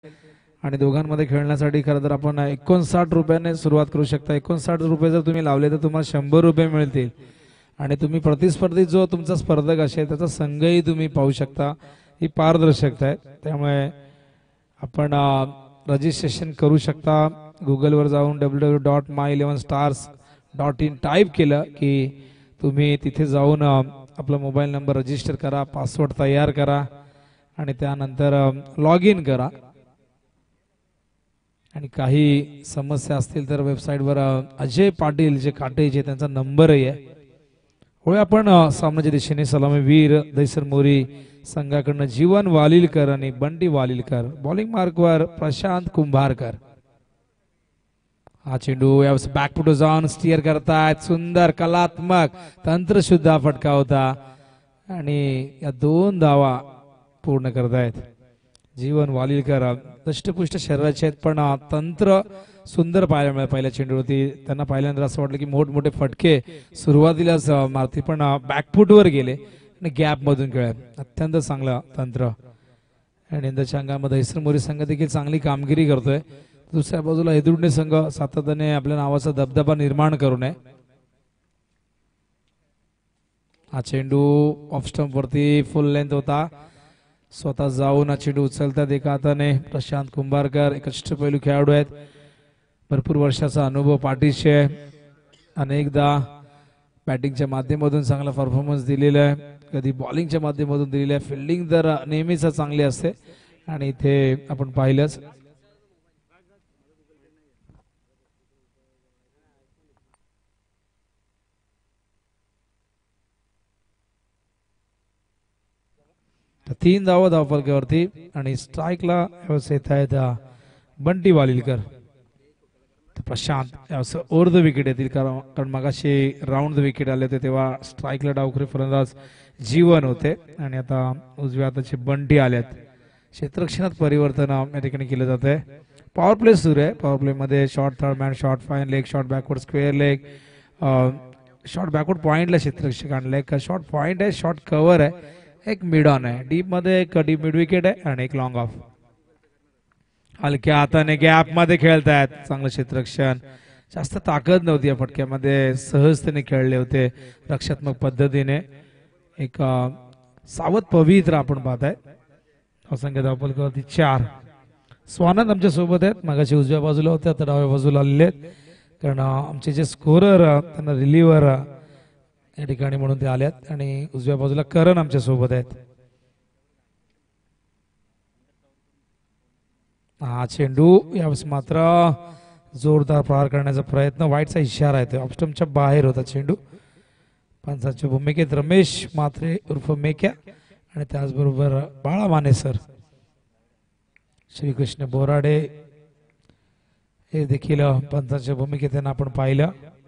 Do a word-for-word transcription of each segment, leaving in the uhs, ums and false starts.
आणि दोघांमध्ये खेळण्यासाठी खरं तर आपण एकोणसाठ रुपयाने सुरुवात करू शकता। एकोणसाठ रुपये जर तुम्ही लावले तर तुम्हाला शंभर रुपये मिळतील आणि तुम्ही प्रतिस्पर्धी जो तुमचा स्पर्धक असेल त्याचा संघही तुम्ही पाहू शकता। ही पारदर्शकता आहे, त्यामुळे आपण रजिस्ट्रेशन करू शकता। गुगल वर जाऊन W W dot my eleven stars dot in type केलं की तुम्ही तिथे जाऊन आपला मोबाईल नंबर रजिस्टर करा, पासवर्ड तयार करा आणि त्यानंतर लॉग इन करा। आणि काही समस्या असतील तर वेबसाईटवर अजय पाटील जे काटेचे त्यांचा नंबरही आहे। होय आपण सामनाच्या दिशेने सलामीवीर दैसर मोरी संघाकडून जीवन वालिलकर आणि बंटी वालिलकर, बॉलिंग मार्कवर प्रशांत कुंभारकर। हा चेंडू यावेळेस बॅकफुट जाऊन स्टिअर करतायत, सुंदर कलात्मक तंत्र सुद्धा फटका होता आणि या दोन धावा पूर्ण करतायत। जीवन वालिलकर दष्टपुष्ट शरीराचे आहेत पण तंत्र सुंदर पाहायला मिळालं। पहिल्या चेंडूवरती त्यांना पहिल्यांदा असं वाटलं की मोठमोठे फटके सुरुवातीलाच मारती पण बॅकफुटवर गेले आणि गॅप मधून खेळले, अत्यंत चांगलं तंत्र। आणि यंदाच्या अंगामध्ये दैसर मोरी संघ देखील चांगली कामगिरी करतोय। दुसऱ्या बाजूला एदुर्डे संघ सातत्याने आपल्या नावाचा दबदबा निर्माण करू नये। हा चेंडू ऑफ स्टंप वरती फुल लेंथ होता, स्वतः जाऊन हा चेंडू उचलतात एका हाताने प्रशांत कुंभारकर। एक अष्टपैलू खेळाडू आहेत, भरपूर वर्षाचा अनुभव पाठीशी आहे, अनेकदा बॅटिंगच्या माध्यमातून चांगला परफॉर्मन्स दिलेला आहे, कधी बॉलिंगच्या माध्यमातून दिलेला आहे। फिल्डिंग तर नेहमीच चांगली असते आणि इथे आपण पाहिलंच तीन धावा धावफलकावरती आणि स्ट्राईकला येत आहेत Bunty Walilkar. Prashant over the wicket येतील कारण मगाशी राऊंड द विकेट आले होते तेव्हा स्ट्राईकला डावखुरी फलंदाज जीवन होते आणि आता उजव्या हाताचे बंटी आलेत। क्षेत्ररक्षणात परिवर्तन या ठिकाणी केलं जात आहे। पॉवर प्ले सुरू आहे, पॉवर प्ले मध्ये short third man, short fine leg, short backward square leg, short backward पॉइंटला क्षेत्ररक्षक आणलंय, एक शॉर्ट पॉइंट आहे, शॉर्ट कव्हर आहे, एक मिड ऑन आहे, डीप मध्ये एक डीप मिड विकेट आहे आणि एक लॉंग ऑफ। हलक्या हाताने गॅप मध्ये खेळतायत, चांगलं क्षेत्ररक्षण, जास्त ताकद नव्हती या फटक्यामध्ये, सहजतेने खेळले होते रक्षात्मक पद्धतीने। एक सावध पवित्र आपण पाहताय। असंख्य धावफलकावरती चार। स्वानंद आमच्या सोबत आहेत, मगाशी उजव्या बाजूला होते आता डाव्या बाजूला आलेले आहेत कारण आमचे जे स्कोरर त्यांना रिलीव्हर या ठिकाणी म्हणून ते आल्यात आणि उजव्या बाजूला करण आमच्या सोबत आहेत। हा चेंडू यावेळेस मात्र जोरदार प्रहार करण्याचा प्रयत्न, वाईटचा इशारा आहे, ऑफस्टंपच्या बाहेर होता चेंडू। पंचांच्या भूमिकेत रमेश मात्रे उर्फ मेक्या आणि त्याचबरोबर बाळा माने सर, श्रीकृष्ण बोराडे हे देखील पंचांच्या भूमिकेत त्यांना आपण पाहिलं।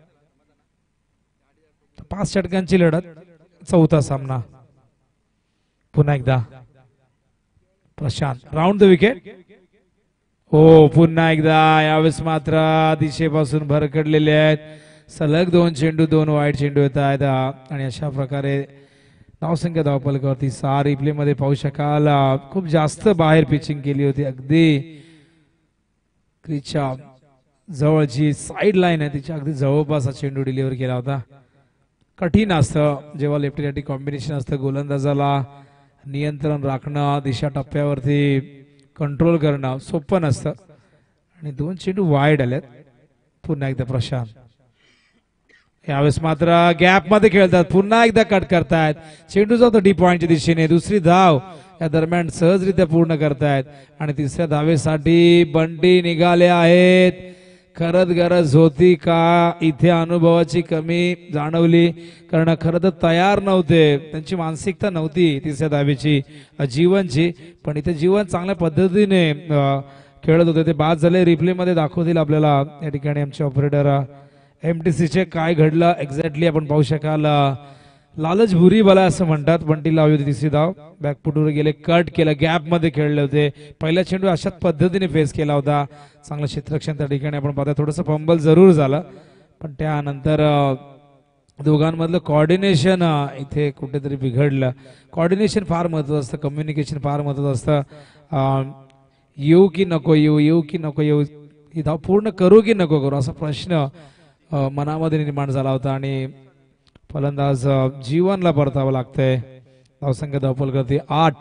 पाच षटकांची लढत, चौथा सामना। पुन्हा एकदा प्रशांत राऊंड द विकेट, हो पुन्हा एकदा यावेळेस मात्र दिशेपासून भरकडलेले आहेत, सलग दोन चेंडू दोन वाईट चेंडू येत आहेत आणि अशा प्रकारे धावसंख्या धावफलकावरती सहा। रिप्ले मध्ये पाहू शकाल खूप जास्त बाहेर पिचिंग केली होती, अगदी क्रीजच्या जवळची साईड लाईन आहे तिच्या अगदी जवळपास हा चेंडू डिलिव्हर केला होता। कठीण असतं जेव्हा लेफ्टी राईटी कॉम्बिनेशन असतं, गोलंदाजाला नियंत्रण राखणं, दिशा टप्प्यावरती कंट्रोल करणं सोपं नसतं आणि दोन चेंडू वाईड आलेत। पुन्हा एकदा प्रशांत, यावेळेस मात्र गॅप मध्ये खेळतात, पुन्हा एकदा कट करतायत, चेंडू जातो डी पॉइंटच्या दिशेने, दुसरी धाव या दरम्यान सहजरित्या पूर्ण करतायत आणि तिसऱ्या धावेसाठी बंटी निघाले आहेत। खरंच गरज होती का इथे अनुभवाची कमी जाणवली कारण खरं तर तयार नव्हते, त्यांची मानसिकता नव्हती तिसऱ्या धावेची जीवनची, पण इथे जीवन चांगल्या पद्धतीने खेळत होते, ते बाद झाले। रिप्ले मध्ये दाखवतील आपल्याला या ठिकाणी आमचे ऑपरेटर एमटीसीचे काय घडलं एक्झॅक्टली आपण पाहू शकाल। लालच भुरी बला असं म्हणतात, बंटी लावली होती तिसरी धाव, बॅकफुटवर गेले, कट केलं, गॅप मध्ये खेळले होते, पहिला चेंडू अशाच पद्धतीने फेस केला होता, चांगलं क्षेत्ररक्षण त्या ठिकाणी आपण पाहता। थोडंसं फंबल जरूर झालं पण त्यानंतर दोघांमधलं कोऑर्डिनेशन इथे कुठेतरी बिघडलं। कोऑर्डिनेशन फार महत्त्वाचं असतं, कम्युनिकेशन फार महत्त्वाचं असतं। येऊ की नको येऊ येऊ की नको येऊ ही धाव पूर्ण करू की नको करू असा प्रश्न अ, मनामध्ये निर्माण झाला होता आणि फलंदाज अ, जीवनला परतावं लागतंय. धावसंख्या धावफल करते आठ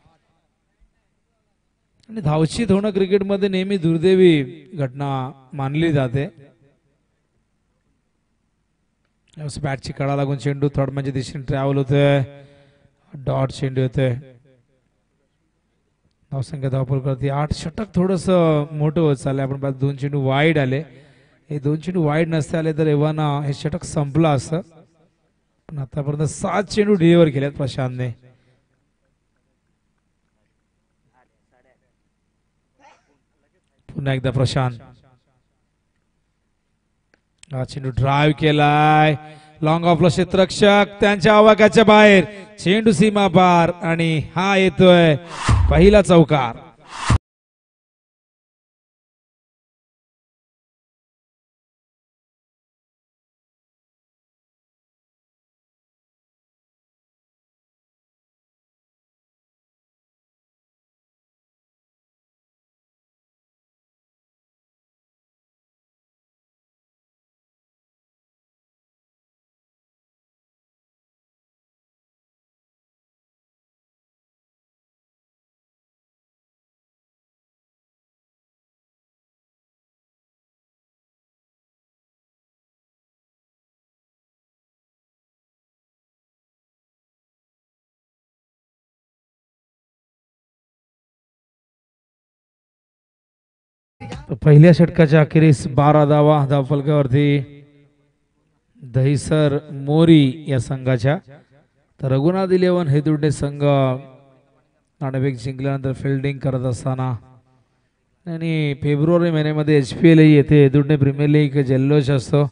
आणि धावशीत होणं क्रिकेटमध्ये नेहमी दुर्दैवी घटना मानली जाते. बॅटची कडा लागून चेंडू थर्ड म्हणजे दिशेने ट्रॅव्हल होतोय. डॉट चेंडू येतोय. धावसंख्या धावफल करते आठ. षटक थोडस मोठं होत चाललंय. आपण पाहतो दोन चेंडू वाईड आले. हे दोन चेंडू वाईड नसते आले तर एव्हाना हे षटक संपलं असतं. पण आतापर्यंत सात चेंडू डिलिव्हर केलेत प्रशांतने. पुन्हा एकदा प्रशांत. हा चेंडू ड्राईव्ह केलाय. लॉंग ऑफला क्षेत्ररक्षक त्यांच्या आवाक्याच्या बाहेर. चेंडू सीमा पार आणि हा येतोय पहिला चौकार. पहिल्या षटकाच्या अखेरीस बारा धावा धावफलकावरती दहिसर मोरी या संघाच्या. तर रघुनाथ इलेव्हन हेदुर्डे संघ नाणेफेक जिंकल्यानंतर फिल्डिंग करत असताना आणि फेब्रुवारी महिन्यामध्ये एच पी एल येते. हेदुर्डे प्रीमियर लीग जल्लोष असतो.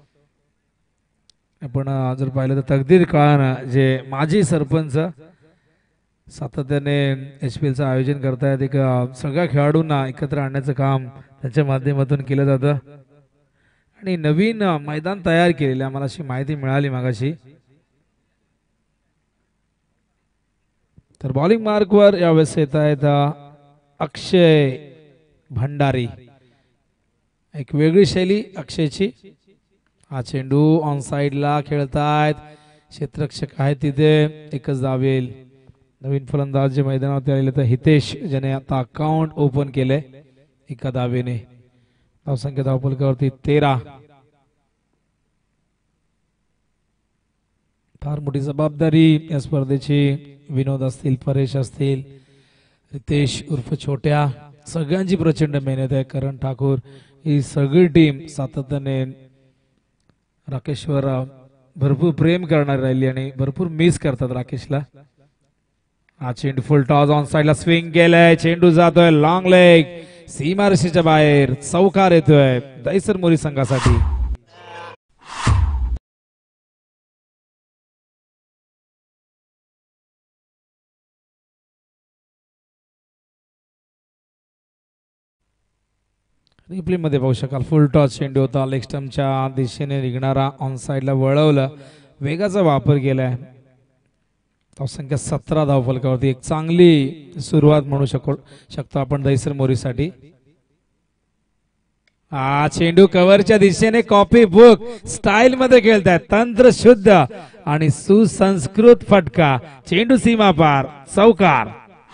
आपण जर पाहिलं तर तकदीर काळानं जे माजी सरपंच सातत्याने एच पी एलचं आयोजन करतायत. एक सगळ्या खेळाडूंना एकत्र आणण्याचं काम त्यांच्या माध्यमातून केलं जातं आणि नवीन मैदान तयार केलेलं आम्हाला अशी माहिती मिळाली मागाशी. तर बॉलिंग मार्कवर यावेळेस येत आहेत अक्षय भंडारी. एक वेगळी शैली अक्षयची. हा चेंडू ऑन साइडला खेळतायत. क्षेत्ररक्षक आहेत तिथे. एकच धावेल. नवीन फलंदाज जे मैदानावरती आलेले तर हितेश ज्याने आता अकाउंट ओपन केले एका धावेने. धावसंख्या धावफलकावरती तेरा. फार मोठी जबाबदारी या स्पर्धेची. विनोद असतील, परेश असतील, रितेश उर्फ छोट्या, सगळ्यांची प्रचंड मेहनत आहे. करण ठाकूर ही सगळी टीम सातत्याने राकेशवर भरपूर प्रेम करणारी राहिली आणि भरपूर मिस करतात राकेशला. हा चेंडू फुल टॉस ऑन साइडला स्विंग केलाय. चेंडू जातोय लॉंग लेग सीमारेषेच्या बाहेर. चौकार येतोय दहिसर मोरी संघासाठी. रिप्ले मध्ये पाहू शकाल फुल टॉस चेंडू होता. लेग स्टंपच्या दिशेने निघणारा ऑन साइडला वळवलं. वेगाचा वापर केलाय. धावसंख्या सतरा धावफलकावरती. एक चांगली सुरुवात म्हणू शकतो शकतो आपण दहिसर मोरीसाठी. हा चेंडू कव्हरच्या दिशेने कॉपी बुक स्टाईल मध्ये खेळतायत. तंत्र शुद्ध आणि सुसंस्कृत फटका. चेंडू सीमा पार. चौकार.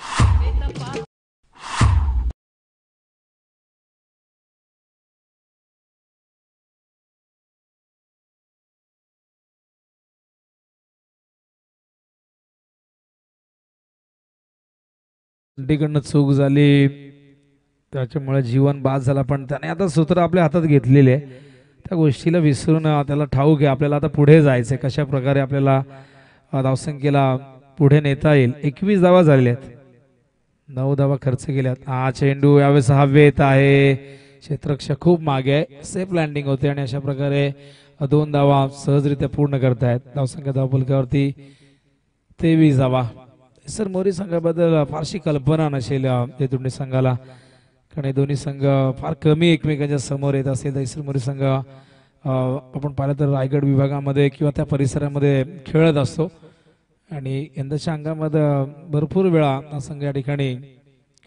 कडनं चूक झाली त्याच्यामुळे जीवन बाद झाला. पण त्याने आता सूत्र आपल्या हातात घेतलेले. त्या गोष्टीला विसरून त्याला ठाऊक आहे आपल्याला आता पुढे जायचंय. कशा प्रकारे आपल्याला धावसंख्येला पुढे नेता येईल. एकवीस धावा झालेल्या आहेत. नऊ धावा खर्च केल्यात. हा चेंडू यावेळेस हवेत आहे. क्षेत्ररक्षक खूप मागे आहे. सेफ लँडिंग होते आणि अशा प्रकारे दोन धावा सहजरित्या पूर्ण करतायत. धावसंख्या धावफलकावरती तेवीस धावा. सर मोरी संघाबद्दल फारशी कल्पना नसेल दोन्ही संघाला, कारण हे दोन्ही संघ फार कमी एकमेकांच्या समोर येत असेल. दहिसर मोरी संघ आपण पाहिलं तर रायगड विभागामध्ये किंवा त्या परिसरामध्ये खेळत असतो आणि यंदाच्या अंगामध्ये भरपूर वेळा हा संघ या ठिकाणी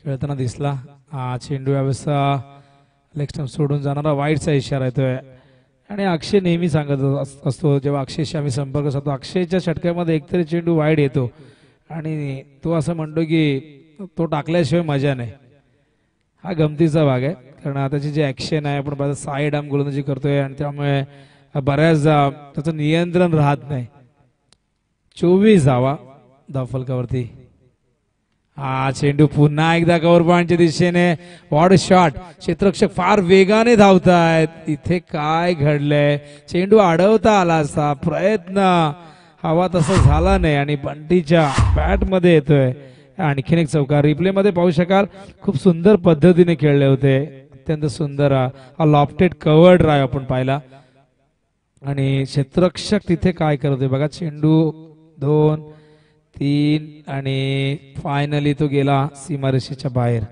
खेळताना दिसला. हा चेंडू यावेळेस लेग स्टंप सोडून जाणारा वाईटचा इशारा येतोय. आणि अक्षय नेहमी सांगत अस- असतो जेव्हा अक्षयशी आम्ही संपर्क साधतो, अक्षयच्या षटक्यामध्ये एकतरी चेंडू वाईड येतो आणि तो असं म्हणतो की तो टाकल्याशिवाय मजा नाही. हा गमतीचा भाग आहे, कारण त्याची जी ॲक्शन आहे आपण बघा साईड आर्म गोलंदाजी करतोय आणि त्यामुळे बऱ्याचदा त्याचं नियंत्रण राहत नाही. चोवीस धावा धावफलकावरती. हा चेंडू पुन्हा एकदा कव्हर पॉइंटच्या दिशेने वॉड शॉट. क्षेत्ररक्षक फार वेगाने धावतायत. इथे काय घडलंय? चेंडू अडवता आला असता, प्रयत्न हवा तसा झाला नाही आणि बंटीच्या बॅट मध्ये येतोय. आणखीन एक चौकार रिप्ले मध्ये पाहू शकाल. खूप सुंदर पद्धतीने खेळले होते, अत्यंत सुंदर हा लॉफ्टेड कव्हर्ड ड्राइव्ह आपण पाहिला. आणि क्षेत्ररक्षक तिथे काय करतोय बघा. चेंडू दोन तीन आणि फायनली तो गेला सीमारेषेच्या बाहेर.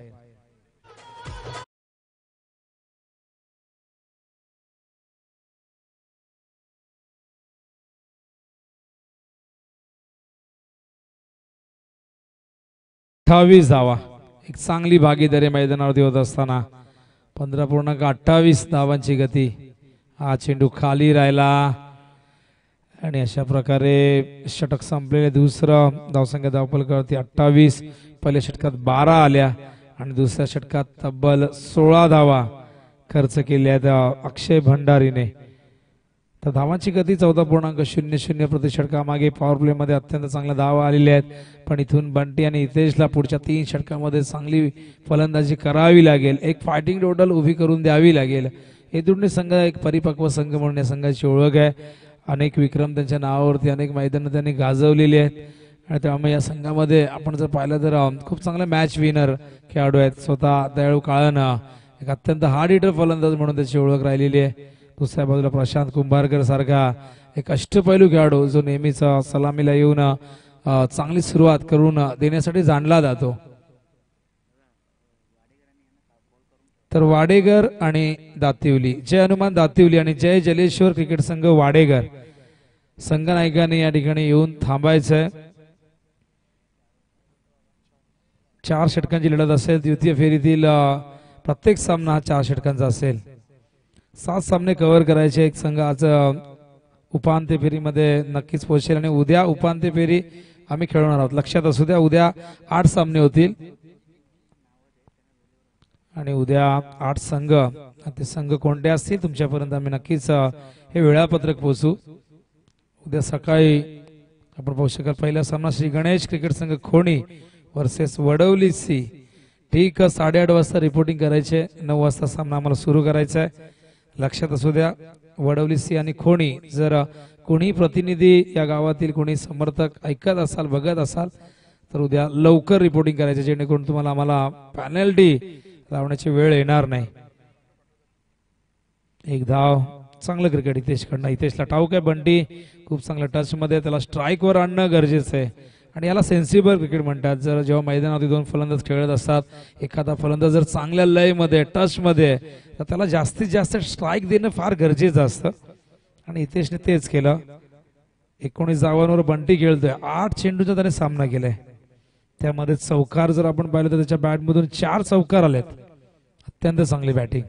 अठ्ठावीस धावा, एक चांगली भागीदारी मैदानावरती होत असताना पंधरा पूर्णांक अठ्ठावीस धावांची गती. हा चेंडू खाली राहिला आणि अशा प्रकारे षटक संपलेले. दुसरं धावसंख्या धावफलकावरती अठ्ठावीस. पहिल्या षटकात बारा आल्या आणि दुसऱ्या षटकात तब्बल सोळा धावा खर्च केल्या आहेत अक्षय भंडारीने. तर धावांची गती चौदा पूर्णांक शून्य शून्य प्रति षटकामागे. पॉवर प्ले मध्ये अत्यंत चांगल्या धावा आलेल्या आहेत, पण इथून बंटी आणि हितेशला पुढच्या तीन षटकामध्ये चांगली फलंदाजी करावी लागेल. एक फायटिंग टोटल उभी करून द्यावी लागेल. हे दोन्ही संघ एक परिपक्व संघ म्हणून या संघाची ओळख आहे. अनेक विक्रम त्यांच्या नावावरती अनेक मैदानं त्यांनी गाजवलेली आहेत आणि त्यामुळे या संघामध्ये आपण जर पाहिलं तर खूप चांगले मॅच विनर खेळाडू आहेत. स्वतः दयाळू काळन एक अत्यंत हार्ड हिटर फलंदाज म्हणून त्याची ओळख राहिलेली आहे. दुसऱ्या बाजूला प्रशांत कुंभारकर सारखा एक अष्टपैलू खेळाडू जो नेहमीच सलामीला येऊन चांगली सुरुवात करून देण्यासाठी जाणला जातो. तर वाडेकर आणि दातिवली, जय हनुमान दातिवली आणि जय जलेश्वर क्रिकेट संघ वाडेकर संघनायकांनी या ठिकाणी येऊन थांबायचंय. चार षटकांची लढत असेल. द्वितीय फेरीतील प्रत्येक सामना हा चार षटकांचा असेल. सात सामने कव्हर करायचे. एक संघ आज उपांत्य फेरीमध्ये नक्कीच पोहोचेल आणि उद्या उपांत्य फेरी आम्ही खेळणार आहोत. लक्षात असू द्या, उद्या आठ सामने होतील आणि उद्या आठ संघ. ते संघ कोणते असतील तुमच्यापर्यंत आम्ही नक्कीच हे वेळापत्रक पोहोचू. उद्या सकाळी आपण पाहू शकाल पहिला सामना श्री गणेश क्रिकेट संघ खोणी वर्सेस वडवली सी. ठीक साडेआठ वाजता रिपोर्टिंग करायचे. नऊ वाजता सामना आम्हाला सुरू करायचा आहे. लक्षात असू द्या, वडवली सी आणि खोणी. जर कोणी प्रतिनिधी या गावातील कोणी समर्थक ऐकत असाल बघत असाल तर उद्या लवकर रिपोर्टिंग करायचे, जेणेकरून तुम्हाला आम्हाला पॅनल्टी लावण्याची वेळ येणार नाही. एक धाव, चांगलं क्रिकेट हितेश कडनं. हितेशला ठाऊक आहे बंटी खूप चांगल्या टच मध्ये, त्याला स्ट्राईक वर आणणं गरजेचं आहे आणि याला सेन्सिबल क्रिकेट म्हणतात. जर जेव्हा मैदानावरती दोन फलंदाज खेळत असतात, एखादा फलंदाज जर चांगल्या लय मध्ये टच मध्ये तर त्याला जास्तीत जास्त स्ट्राईक देणं फार गरजेचं असतं आणि हितेशने तेच केलं. एकोणीस धावांवर बंटी खेळतोय. आठ चेंडूचा त्याने सामना केलाय, त्यामध्ये चौकार जर आपण पाहिलं तर त्याच्या बॅट मधून चार चौकार आलेत. अत्यंत चांगली batting.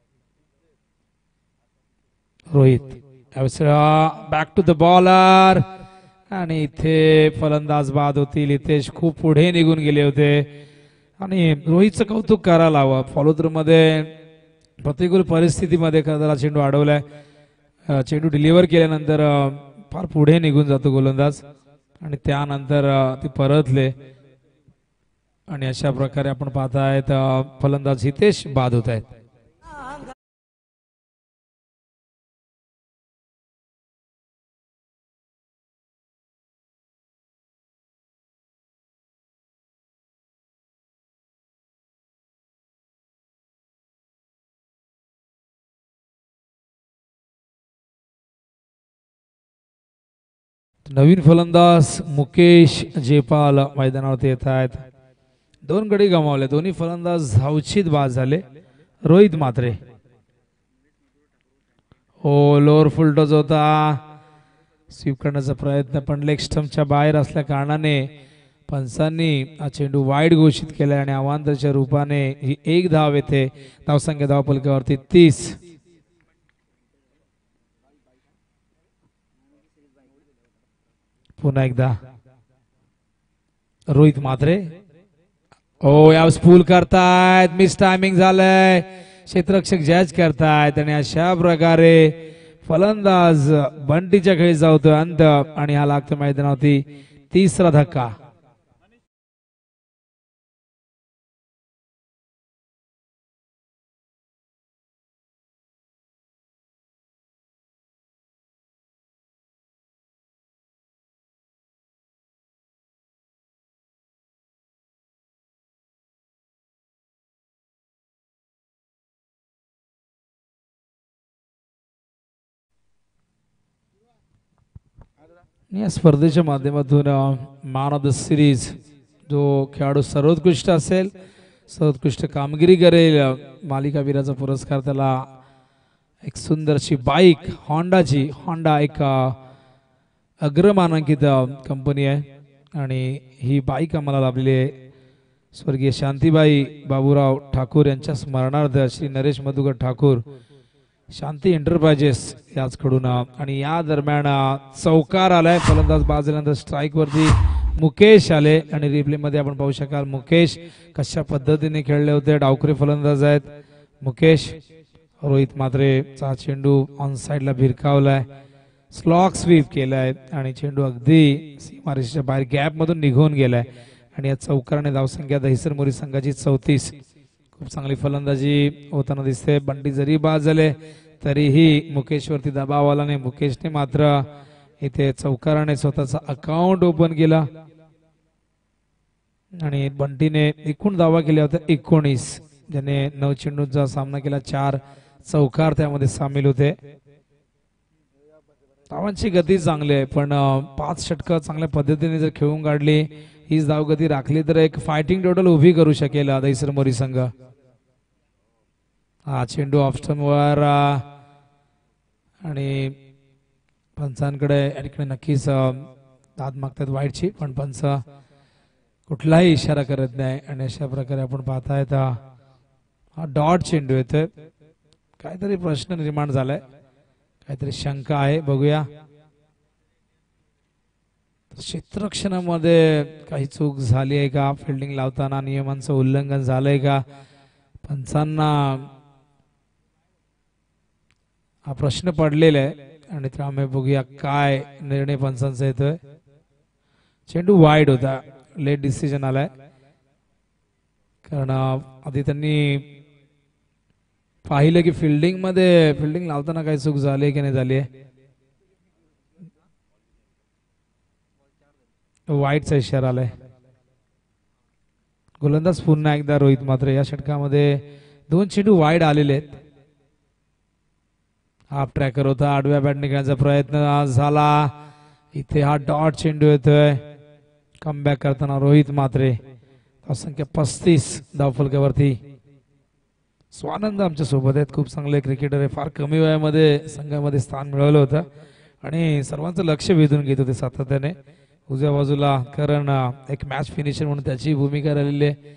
Rohit back to the bowler आणि इथे फलंदाज बाद होतील. हितेश खूप पुढे निघून गेले होते आणि रोहितचं कौतुक करायला हवं. फॉलो थ्रू मध्ये प्रतिकूल परिस्थितीमध्ये त्याला चेंडू अडवलाय. चेंडू डिलिव्हर केल्यानंतर फार पुढे निघून जातो गोलंदाज आणि त्यानंतर ते परतले आणि अशा प्रकारे आपण पाहतायत फलंदाज हितेश बाद होत आहेत. नवीन फलंदाज मुकेश जेपाल मैदानावरती येत आहेत. दोन गडी गमावले, दोन्ही फलंदाज धावचीत बाद झाले. रोहित मात्रे हो लोअर फुल टॉस होता. स्वीप करण्याचा प्रयत्न पण लेग स्टंपच्या बाहेर असल्या कारणाने पंचांनी हा चेंडू वाईड घोषित केला आणि अवांतरच्या रूपाने ही एक धाव येते. धावसंख्या धावफलकावरती तीस. पुन्हा एकदा रोहित म्हात्रे. ओ या स्पूल करतायत, मिस टायमिंग झालंय, क्षेत्ररक्षक जॅज करतायत आणि अशा प्रकारे फलंदाज बंटीच्या खेळी जाऊतोय अंत आणि हा लागतो मैदानावरती तिसरा धक्का. या स्पर्धेच्या माध्यमातून मॅन ऑफ द सिरीज जो खेळाडू सर्वोत्कृष्ट असेल, सर्वोत्कृष्ट कामगिरी करेल, मालिकावीराचा पुरस्कार त्याला एक सुंदरशी बाईक होंडाची, होंडा एक अग्रमानांकित कंपनी आहे आणि ही बाईक आम्हाला लाभलेली आहे स्वर्गीय शांतीबाई बाबूराव ठाकूर यांच्या स्मरणार्थ श्री नरेश मधुकर ठाकूर शांती एंटरप्राइजेस याचकडून. आणि या दरम्यान चौकार आलाय, फलंदाज बाजल्यानंतर स्ट्राईक वरती मुकेश आले आणि रिप्ले मध्ये आपण पाहू शकाल मुकेश कशा पद्धतीने खेळले होते. डावखुरे फलंदाज आहेत मुकेश. रोहित म्हात्रे चा चेंडू ऑन साइडला भिरकावलाय, स्लॉक स्वीप केलाय आणि चेंडू अगदी सीमारेषेच्या बाहेर गॅप मधून निघून गेलाय आणि या चौकाराने धावसंख्या दहिसर मोरी संघाची चौतीस. खूप चांगली फलंदाजी होताना दिसते. बंटी जरी बाद झाले तरीही मुकेशवरती दबाव आला नाही. मुकेशने मात्र इथे चौकाराने स्वतःचा अकाउंट ओपन केला आणि बंटीने एकूण धावा केल्या होत्या एकोणीस, ज्याने नऊ चेंडूंचा सामना केला, चार चौकार त्यामध्ये सामील होते. धावांची गती चांगली आहे पण पाच षटक चांगल्या पद्धतीने जर खेळून काढली, हीच धावगती राखली तर एक फायटिंग टोटल उभी करू शकेल दहिसर मोरी संघ. हा चेंडू ऑप्शन वर आणि पंचांकडे या नक्कीच दाद मागतात वाईटची, पण पंच कुठलाही इशारा करत नाही आणि अशा प्रकारे आपण पाहतायत हा डॉट चेंडू येतोय. काहीतरी प्रश्न निर्माण झालाय, काहीतरी शंका आहे, बघूया. क्षेत्ररक्षणामध्ये काही चूक झाली आहे का, फिल्डिंग लावताना नियमांचं उल्लंघन झालंय का, पंचांना हा प्रश्न पडलेला आहे आणि त्यामुळे बघूया काय निर्णय पंचांचा येतोय. चेंडू वाईड होता, लेट डिसिजन आलाय कारण आधी त्यांनी पाहिलं की फिल्डिंग मध्ये फिल्डिंग लावताना काही चूक झाली की नाही झाली आहे. वाईटचा इशारा आलाय. गोलंदाज पुन्हा एकदा रोहित म्हात्रे. या षटकामध्ये दोन चेंडू वाईड आलेले आहेत. हाफ ट्रॅकर होता, आडव्या बॅटने खेळण्याचा प्रयत्न झाला, इथे हा डॉट चेंडू येतोय. कमबॅक करताना रोहित म्हात्रे. संख्या पस्तीस धावफलकावरती. स्वानंद आमच्या सोबत आहेत, खूप चांगले क्रिकेटर आहे, फार कमी वयामध्ये संघामध्ये स्थान मिळवलं होतं आणि सर्वांचं लक्ष वेधून घेत होते सातत्याने. उजव्या बाजूला करण एक मॅच फिनिशर म्हणून त्याची भूमिका राहिलेली आहे.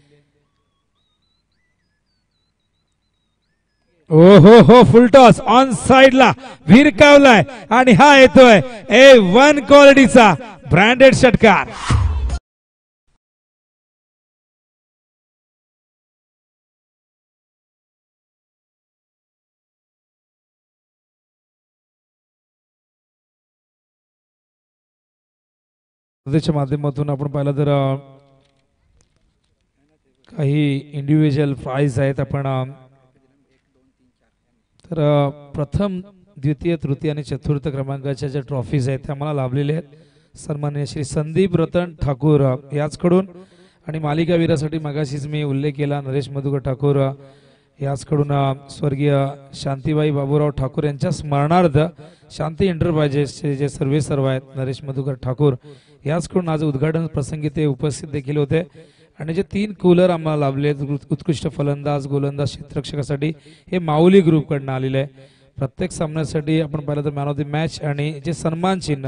ओ हो हो फुल टॉस ऑन साइडला भिरकावलाय आणि हा येतोय ए वन क्वालिटीचा ब्रँडेड षटकार. स्पर्धेच्या माध्यमातून आपण पाहिलं तर काही इंडिव्हिज्युअल प्राइज आहेत. आपण तर प्रथम द्वितीय तृतीय आणि चतुर्थ क्रमांकाच्या ज्या ट्रॉफीज आहेत त्या मला लाभलेल्या आहेत. सन्माननीय श्री संदीप रतन ठाकूर याचकडून आणि मालिकावीरासाठी मगाशीच मी उल्लेख केला नरेश मधुकर ठाकूर याचकडून स्वर्गीय शांतीबाई बाबूराव ठाकूर यांच्या स्मरणार्थ शांती एंटरप्राइजेसचे जे सर्वे सर्व आहेत नरेश मधुकर ठाकूर याचकडून आज उद्घाटन प्रसंगी ते उपस्थित देखील होते. आणि जे तीन कूलर आम्हाला लाभले उत्कृष्ट फलंदाज गोलंदाज क्षेत्ररक्षकासाठी हे माऊली ग्रुप कडून आलेले आहे. प्रत्येक सामन्यासाठी आपण पाहिलं तर मॅन ऑफ द मॅच आणि जे सन्मान चिन्ह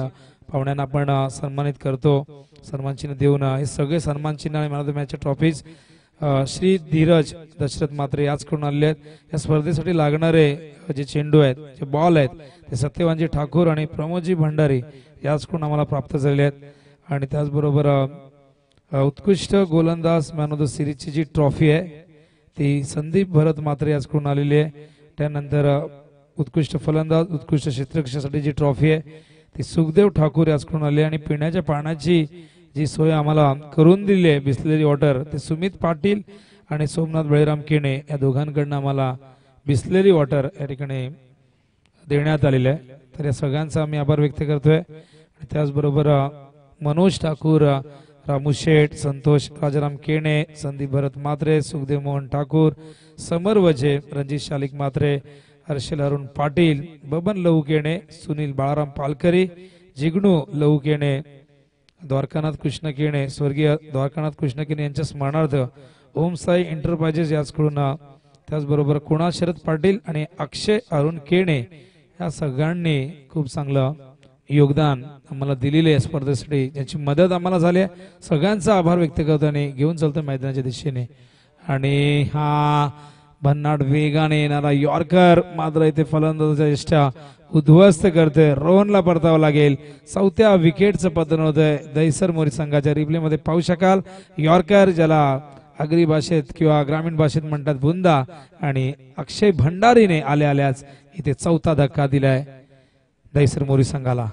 पाहुण्यांना आपण अ, सन्मानित करतो. सन्मान चिन्ह देऊन अ, हे सगळे सन्मान चिन्ह आणि मॅन ऑफ द मॅचच्या ट्रॉफीज श्री धीरज दशरथ मात्रे याचकडून आलेले आहेत. या स्पर्धेसाठी लागणारे जे चेंडू आहेत, जे बॉल आहेत, ते सत्यवानजी ठाकूर आणि प्रमोदजी भंडारी याचकडून आम्हाला प्राप्त झालेले आहेत. आणि त्याचबरोबर अ, उत्कृष्ट गोलंदाज मॅन ऑफ द सिरीजची जी ट्रॉफी आहे ती संदीप भरत मात्रे याचकडून आलेली आहे. त्यानंतर अ, उत्कृष्ट फलंदाज उत्कृष्ट क्षेत्ररक्षणासाठी जी ट्रॉफी आहे ती सुखदेव ठाकूर याचकडून आली आहे. आणि पिण्याच्या पाण्याची जी सोय आम्हाला करून दिली आहे बिस्लेरी वॉटर ते सुमित पाटील आणि सोमनाथ बळीराम केणे या दोघांकडनं आम्हाला बिस्लेरी वॉटर या ठिकाणी देण्यात आलेलं आहे. तर या सगळ्यांचा आम्ही आभार व्यक्त करतोय. त्याचबरोबर अ, मनोज ठाकूर, अ, रामू शेठ, संतोष राजाराम केणे, संदीप भरत मात्रे, सुखदेव मोहन ठाकूर, समर वजे, रणजित शालिक मात्रे, हर्षल अरुण पाटील, बबन लहू केणे, सुनील बाळाराम पालकरी, जिग्नू लहू केणे, द्वारकानाथ कृष्ण केणे, स्वर्गीय द्वारकानाथ कृष्ण केणे यांच्या स्मरणार्थ ओम साई एंटरप्राइजेस याचकडून, त्याचबरोबर कुणाल शरद पाटील आणि अक्षय अरुण केणे या सगळ्यांनी खूप चांगलं योगदान आम्हाला दिलेले आहे स्पर्धेसाठी, ज्याची मदत आम्हाला झाली आहे. सगळ्यांचा आभार व्यक्त करतो आणि घेऊन चालतो मैदानाच्या दिशेने. आणि हा भन्नाट वेगाने येणारा यॉर्कर मात्र इथे फलंदाजाच्या यष्टा उद्ध्वस्त करते. रोहनला परतावं लागेल. चौथ्या विकेटचं पतन होतंय. दहिसर मोरी संघाच्या रिप्ले मध्ये पाहू शकाल यॉर्कर, ज्याला आगरी भाषेत किंवा ग्रामीण भाषेत म्हणतात बुंदा, आणि अक्षय भंडारीने आल्या आल्याच इथे चौथा धक्का दिलाय दहिसर मोरी संघाला.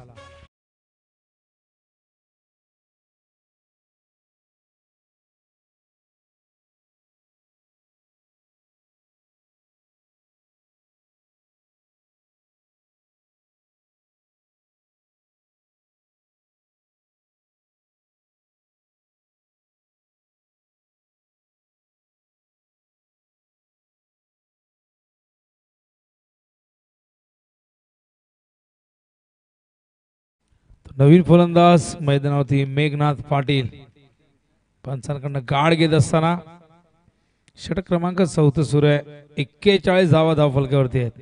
नवीन फलंदाज मैदानावरती मेघनाथ पाटील पंचांकडनं गाड घेत असताना षटक क्रमांक चौथं सुरू आहे. एक्केचाळीस धावा धाव फलकावरती आहेत.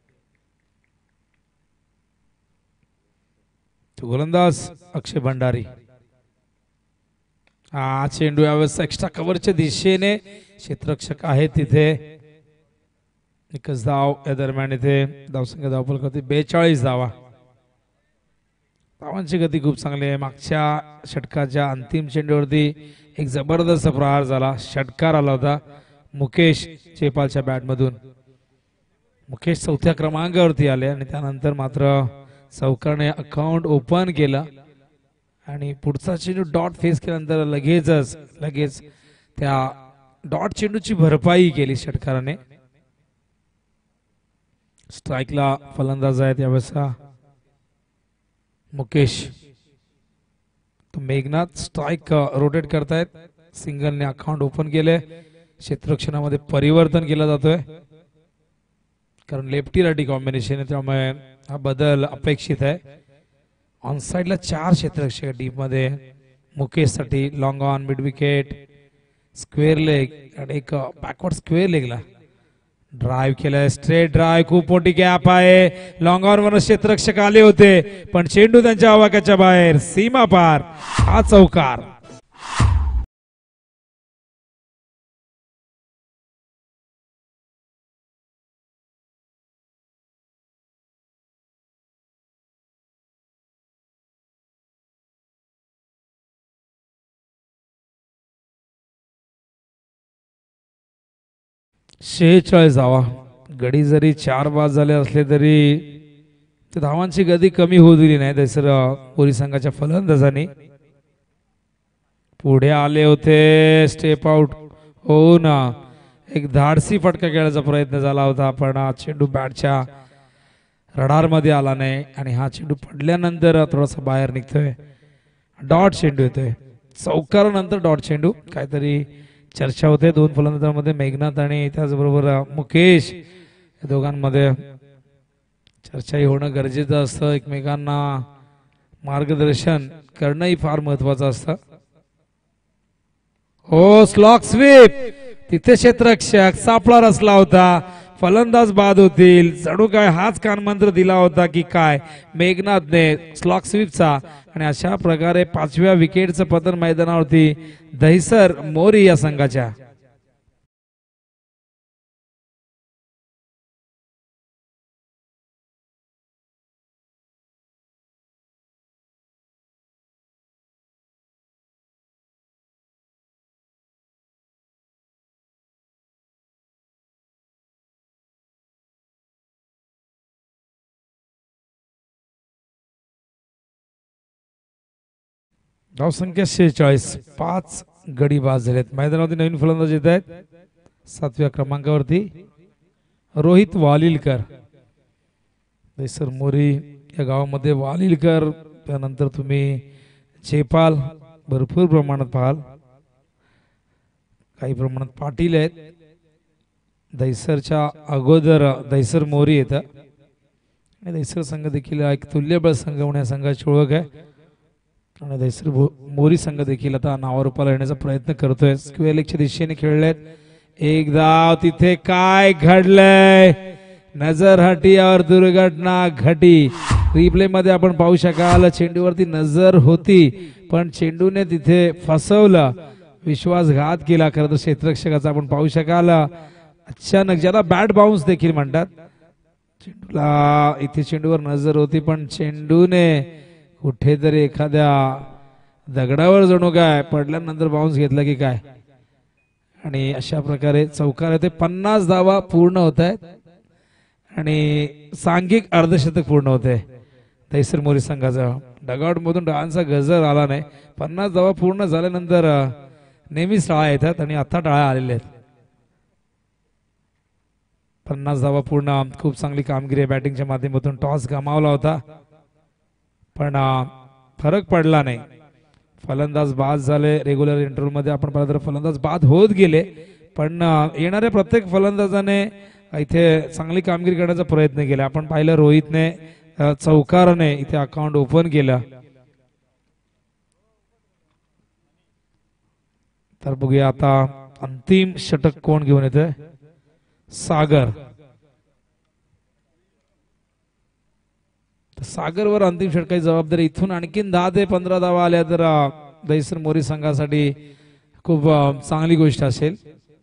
गोलंदाज अक्षय भंडारी. हा चेंडू यावेळेस एक्स्ट्रा कव्हरच्या दिशेने क्षेत्ररक्षक आहे तिथे. एकच धाव या दरम्यान इथे धावसंख्या धाव फलकावरती बेचाळीस धावा. धावांची गती खूप चांगली आहे. मागच्या षटकाच्या अंतिम चेंडूवरती एक जबरदस्त प्रहार झाला, षटकार आला होता मुकेश चेपालच्या बॅट मधून. मुकेश चौथ्या क्रमांकावरती आले आणि त्यानंतर मात्र चौकारने अकाउंट ओपन केलं आणि पुढचा चेंडू डॉट फेस केल्यानंतर लगेचच लगेच त्या डॉट चेंडूची भरपाई केली षटकाराने. स्ट्राईकला फलंदाज आहेत यावेळेस मुकेश. तो मेघनाथ स्ट्राइक रोटेट करतायत. सिंगलने अकाउंट ओपन केले. क्षेत्ररक्षणामध्ये परिवर्तन केलं जातोय कारण लेफ्टी राईटी कॉम्बिनेशन आहे, त्यामुळे हा बदल अपेक्षित आहे. ऑन साइडला चार क्षेत्ररक्षक डीप मध्ये. मुकेश साठी long on, mid wicket, square leg आणि एक बॅकवर्ड स्क्वेअर लेगला ड्राइव्ह केलाय. स्ट्रेट ड्राइव्ह, खूप मोठी गॅप आहे. लॉंग ऑन वर क्षेत्ररक्षक आले होते पण चेंडू त्यांच्या आवाक्याच्या बाहेर, सीमा पार. हा चौकार. शेहेचाळीस धावा. गडी जरी चार बाद झाले असले तरी धावांची गती कमी होऊ दिली नाही दहिसर मोरी संघाच्या फलंदाजांनी. पुढे आले होते, स्टेप आउट होऊन एक धाडसी फटका खेळायचा प्रयत्न झाला होता पण हा चेंडू बॅटच्या रडार मध्ये आला नाही आणि हा चेंडू पडल्यानंतर थोडासा बाहेर निघतोय. डॉट चेंडू येतोय. चौकारानंतर डॉट चेंडू. काहीतरी चर्चा होते दोन फलंदाजांमध्ये, मेघनाथ आणि त्याचबरोबर मुकेश या दोघांमध्ये. चर्चाही होणं गरजेचं असतं. एकमेकांना मार्गदर्शन करणंही फार महत्वाचं असतं. हो, स्लॉक स्वीप. तिथे क्षेत्ररक्षक सापळा रचला होता, फलंदाज बाद होतील, जणू काय हाच कानमंत्र दिला होता की काय मेघनाथने स्लॉक स्वीपचा. आणि अशा प्रकारे पाचव्या विकेटचं पतन मैदानावरती दहिसर मोरी या संघाच्या. धावसंख्या शेहेचाळीस, पाच गडी बाद झालेत. मैदानावरती नवीन फलंदाज येत आहेत. सातव्या क्रमांकावरती रोहित वालिलकर. दहिसर मोरी या गावामध्ये वालिलकर, त्यानंतर तुम्ही जयपाल भरपूर प्रमाणात पाहाल, काही प्रमाणात पाटील आहेत. दहिसरच्या अगोदर दहिसर मोरी येतं आणि दहिसर संघ देखील एक तुल्यबळ संघ म्हणून या संघाची ओळख आहे. आणि दहिसर मोरी संघ देखील आता नावारूपाला येण्याचा प्रयत्न करतोय. स्क्वेअर लेगच्या दिशेने खेळलेत. एक धाव. तिथे काय घडलंय? नजर हटी और दुर्घटना घटी. रिप्ले मध्ये आपण पाहू शकाल, चेंडूवरती नजर होती पण चेंडूने तिथे फसवलं, विश्वासघात केला. खरं तर क्षेत्ररक्षकाचा आपण पाहू शकाल. अचानक, ज्याला बॅट बाउन्स देखील म्हणतात, चेंडूला इथे चेंडूवर नजर होती पण चेंडूने कुठेतरी एखाद्या दगडावर जणू काय पडल्यानंतर बाउन्स घेतला की काय. आणि अशा प्रकारे चौकार येते. पन्नास धावा पूर्ण होत आहेत आणि सांघिक अर्धशतक पूर्ण होते दहिसर मोरी संघाचा. डगआउट मधून डाळांचा गजर आला नाही. पन्नास धावा पूर्ण झाल्यानंतर नेहमीच टाळ्या येतात आणि आता टाळ्या आलेल्या आहेत. पन्नास धावा पूर्ण. खूप चांगली कामगिरी आहे बॅटिंगच्या माध्यमातून. टॉस गमावला होता पण फरक पडला नाही. फलंदाज बाद झाले. रेग्युलर इंटरव्ह्यू मध्ये आपण पाहिलं तर फलंदाज बाद होत गेले पण येणाऱ्या प्रत्येक फलंदाजाने इथे चांगली कामगिरी करण्याचा प्रयत्न केला. आपण पाहिलं रोहितने चौकाराने इथे अकाउंट ओपन केलं. तर बघूया आता अंतिम षटक कोण घेऊन येतोय. सागर. सागरवर अंतिम षटकाची जबाबदारी. इथून आणखीन दहा ते पंधरा धावा आल्या तर दहिसर मोरी संघासाठी खूप चांगली गोष्ट असेल.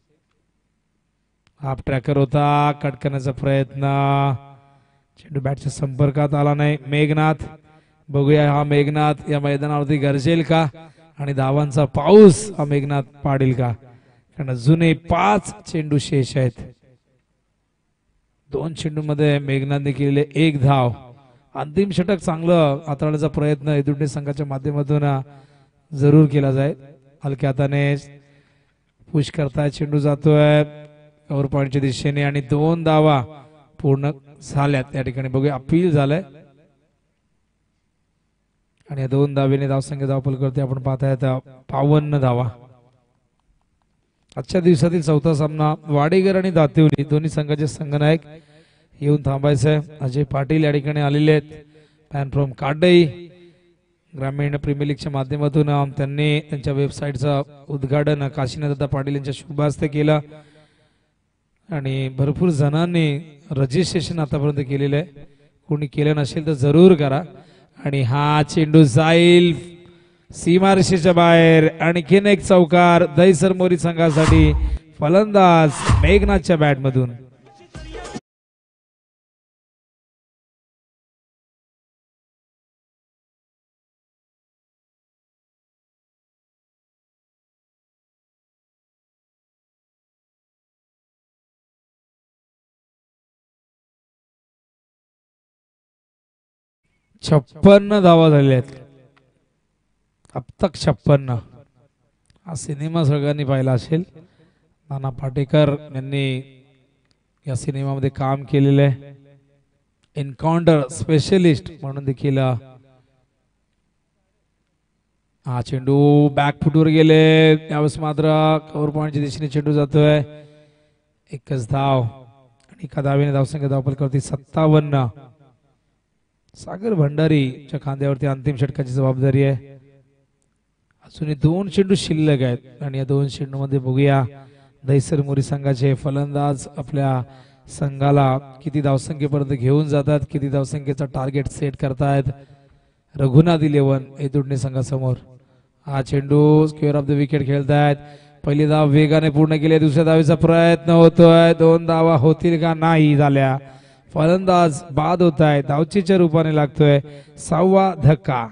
हाफ ट्रॅकर होता, कट करण्याचा प्रयत्न, चेंडू बॅटच्या संपर्कात आला नाही. मेघनाथ. बघूया हा मेघनाथ या मैदानावरती गरजेल का आणि धावांचा पाऊस हा मेघनाथ पाडेल का. कारण जुने पाच चेंडू शेष आहेत. दोन चेंडू मध्ये मेघनाथने केलेले एक धाव. अंतिम षटक चांगलं हाताळण्याचा प्रयत्न एदुर्डे संघाच्या माध्यमातून जरूर केला जाईल. हलक्या हाताने पुश करताय. चेंडू जातोय कव्हर पॉइंटच्या दिशेने आणि दोन धावा पूर्ण झाल्यात. या ठिकाणी बघूया अपील झालंय आणि या दोन धावेने धावसंख्या धावपल करते आपण पाहतायत बावन्न धावा. आजच्या दिवसातील चौथा सामना वाडेकर आणि दातिवली दोन्ही संघाचे संघनायक येऊन थांबायचंय. अजय पाटील या ठिकाणी आलेले आहेत. फॅन फ्रॉम काडई ग्रामीण प्रीमियर लीगच्या माध्यमातून त्यांनी त्यांच्या वेबसाईटचं उद्घाटन काशीनाथ पाटील यांच्या शुभ हस्ते केलं आणि भरपूर जणांनी रजिस्ट्रेशन आतापर्यंत केलेलं आहे. कोणी केलं नसेल तर जरूर करा. आणि हा चेंडू जाईल सीमारेषेच्या बाहेर. आणखीन एक चौकार दहिसर मोरी संघासाठी. फलंदाज मेघनाथच्या बॅट मधून. छप्पन्न धावा झालेल्या आहेत. अब तक छप्पन्न. हा सिनेमा सगळ्यांनी पाहिला असेल. नाना पाटेकर यांनी या सिनेमामध्ये काम केलेलं आहे. एन्काउंटर स्पेशलिस्ट म्हणून देखील. हा चेंडू बॅक फुटवर गेले. त्यावेळेस मात्र कव्हर पॉइंटच्या दिशेने चेंडू जातोय. एकच धाव आणि एका धावेने धावसंख्या धावपल करते सत्तावन्न. सागर भंडारीच्या खांद्यावरती अंतिम षटकाची जबाबदारी आहे. अजूनही दोन चेंडू शिल्लक आहेत आणि या दोन चेंडू मध्ये बघूया दहिसर मोरी संघाचे फलंदाज आपल्या संघाला किती धावसंख्येपर्यंत घेऊन जातात, किती धावसंख्येचा टार्गेट सेट करतायत. रघुनाथ इलेव्हन एतुडणे संघासमोर हा चेंडू स्क्वेअर ऑफ द विकेट खेळतायत. पहिली धाव वेगाने पूर्ण केली, दुसऱ्या धावेचा प्रयत्न होतोय. दोन धावा होतील का, नाही झाल्या. फलंदाज बाद होत आहे, धावचीच्या रूपाने लागतोय सहावा धक्का.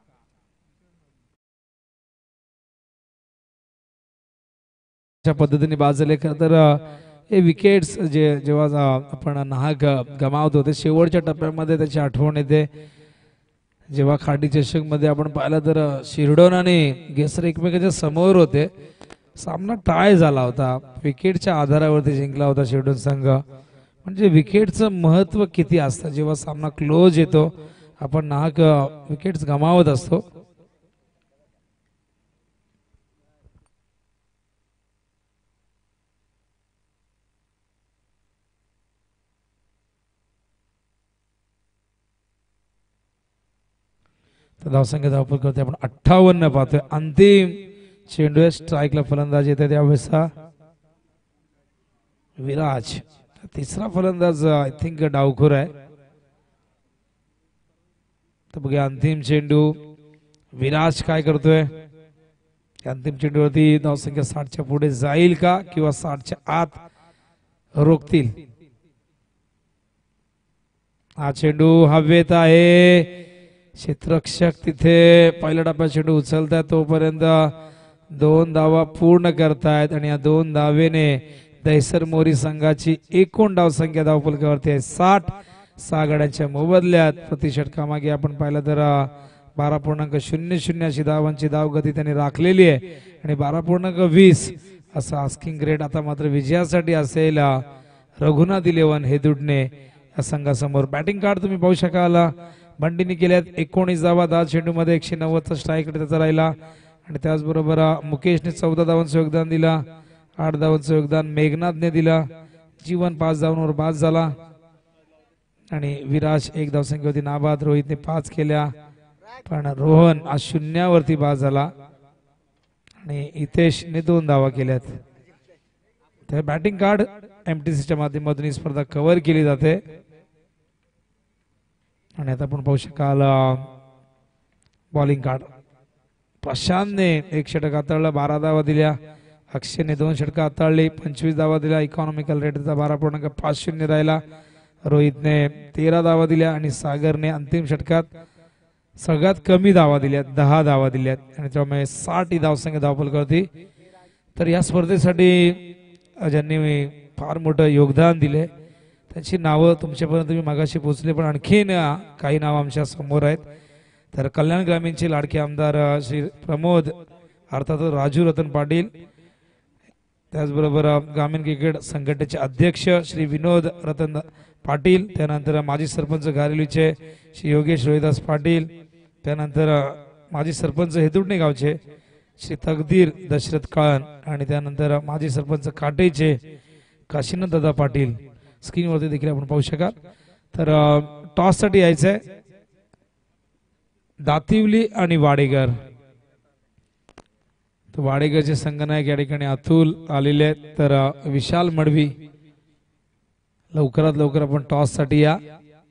अशा पद्धतीने बाद झाले. खरं तर हे विकेट्स जे जेव्हा आपण नाहक गमावतो ते शेवटच्या टप्प्यामध्ये त्याची आठवण येते. जेव्हा खाडी चषक मध्ये आपण पाहिलं तर शिरडोन आणि गेसर एकमेकांच्या समोर होते, सामना टाय झाला होता, विकेटच्या आधारावरती जिंकला होता शिरडोन संघ. म्हणजे विकेटचं महत्व किती असतं जेव्हा सामना क्लोज येतो, आपण नाहक विकेट्स गमावत असतो. तर धावसंख्या धावपल करते आपण अठ्ठावन्न पाहतोय. अंतिम चेंडू स्ट्राईकला फलंदाज येते त्यावेळेस विराज. तिसरा फलंदाज आय थिंक डावखोर आहे. तर बघूया अंतिम चेंडू विराज काय करतोय. अंतिम चेंडूवरती धावसंख्या साठच्या पुढे जाईल का किंवा साठच्या आत रोखतील. हा चेंडू हवेत आहे, क्षेत्ररक्षक तिथे पहिल्या टप्प्यात चेंडू उचलतायत, तोपर्यंत दोन धावा पूर्ण करतायत आणि या दोन धावेने दहिसर मोरी संघाची एकूण धावसंख्या धावफलकावरती आहे साठ. सहा गड्यांच्या मोबदल्यात प्रति षटकामागे आपण पाहिलं तर बारा पूर्णांक शून्य शून्य अशी धावांची धावगती त्यांनी राखलेली आहे आणि बारा पूर्णांक वीस असा आस्किंग रेट आता मात्र विजयासाठी असेल रघुनाथ इलेव्हन हे दुडणे या संघासमोर. बॅटिंग कार्ड तुम्ही पाहू शकाल. बंडीने केल्यात एकोणीस धावा दहा चेंडू मध्ये एकशे नव्वदचा स्ट्राईक रेट त्याचा राहिला आणि त्याचबरोबर मुकेशने चौदा धावांचं योगदान दिला, आठ धावांचं योगदान मेघनाथने दिला, जीवन पाच धावांवर बाद झाला आणि विराज एक धावसंख्येवरती नाबाद. रोहितने पाच केल्या पण रोहन आज शून्यावरती बाद झाला आणि हितेशने दोन धावा केल्यात. तर बॅटिंग कार्ड एमटीसीच्या माध्यमातून ही स्पर्धा कव्हर केली जाते आणि आता आपण पाहू शकाल बॉलिंग कार्ड. प्रशांतने एक षटक हाताळला, बारा धावा दिल्या. अक्षयने दोन षटक हाताळली, पंचवीस धावा दिल्या. इकॉनॉमिकल रेटचा बारा पूर्णांक पाच शून्य राहिला. रोहितने तेरा धावा दिल्या आणि सागरने अंतिम षटकात सगळ्यात कमी धावा दिल्या, दहा धावा दिल्यात आणि त्यामुळे साठ ही धावसंख्या धावफलकावरती. तर या स्पर्धेसाठी ज्यांनी फार मोठं योगदान दिले त्यांची नावं तुमच्यापर्यंत मी मागाशी पोहोचले, पण आणखीन काही नावं आमच्या समोर आहेत. तर कल्याण ग्रामीणचे लाडके आमदार श्री प्रमोद अर्थात राजू रतन पाटील, त्याचबरोबर ग्रामीण क्रिकेट संघटनेचे अध्यक्ष श्री विनोद रतन पाटील, त्यानंतर माजी सरपंच घारेलीचे श्री योगेश रोहिदास पाटील, त्यानंतर माजी सरपंच हेदुडणे गावचे श्री तकदीर दशरथ काळन आणि त्यानंतर माजी सरपंच काटेचे काशीनाथ दादा पाटील स्क्रीनवरती देखील आपण पाहू शकाल. तर टॉस साठी यायचंय दातिवली आणि वाडेकर. तर वाडेकरचे संघनायक या ठिकाणी अतुल आलेले आहेत. तर विशाल मडवी लवकरात लवकर आपण टॉस साठी या.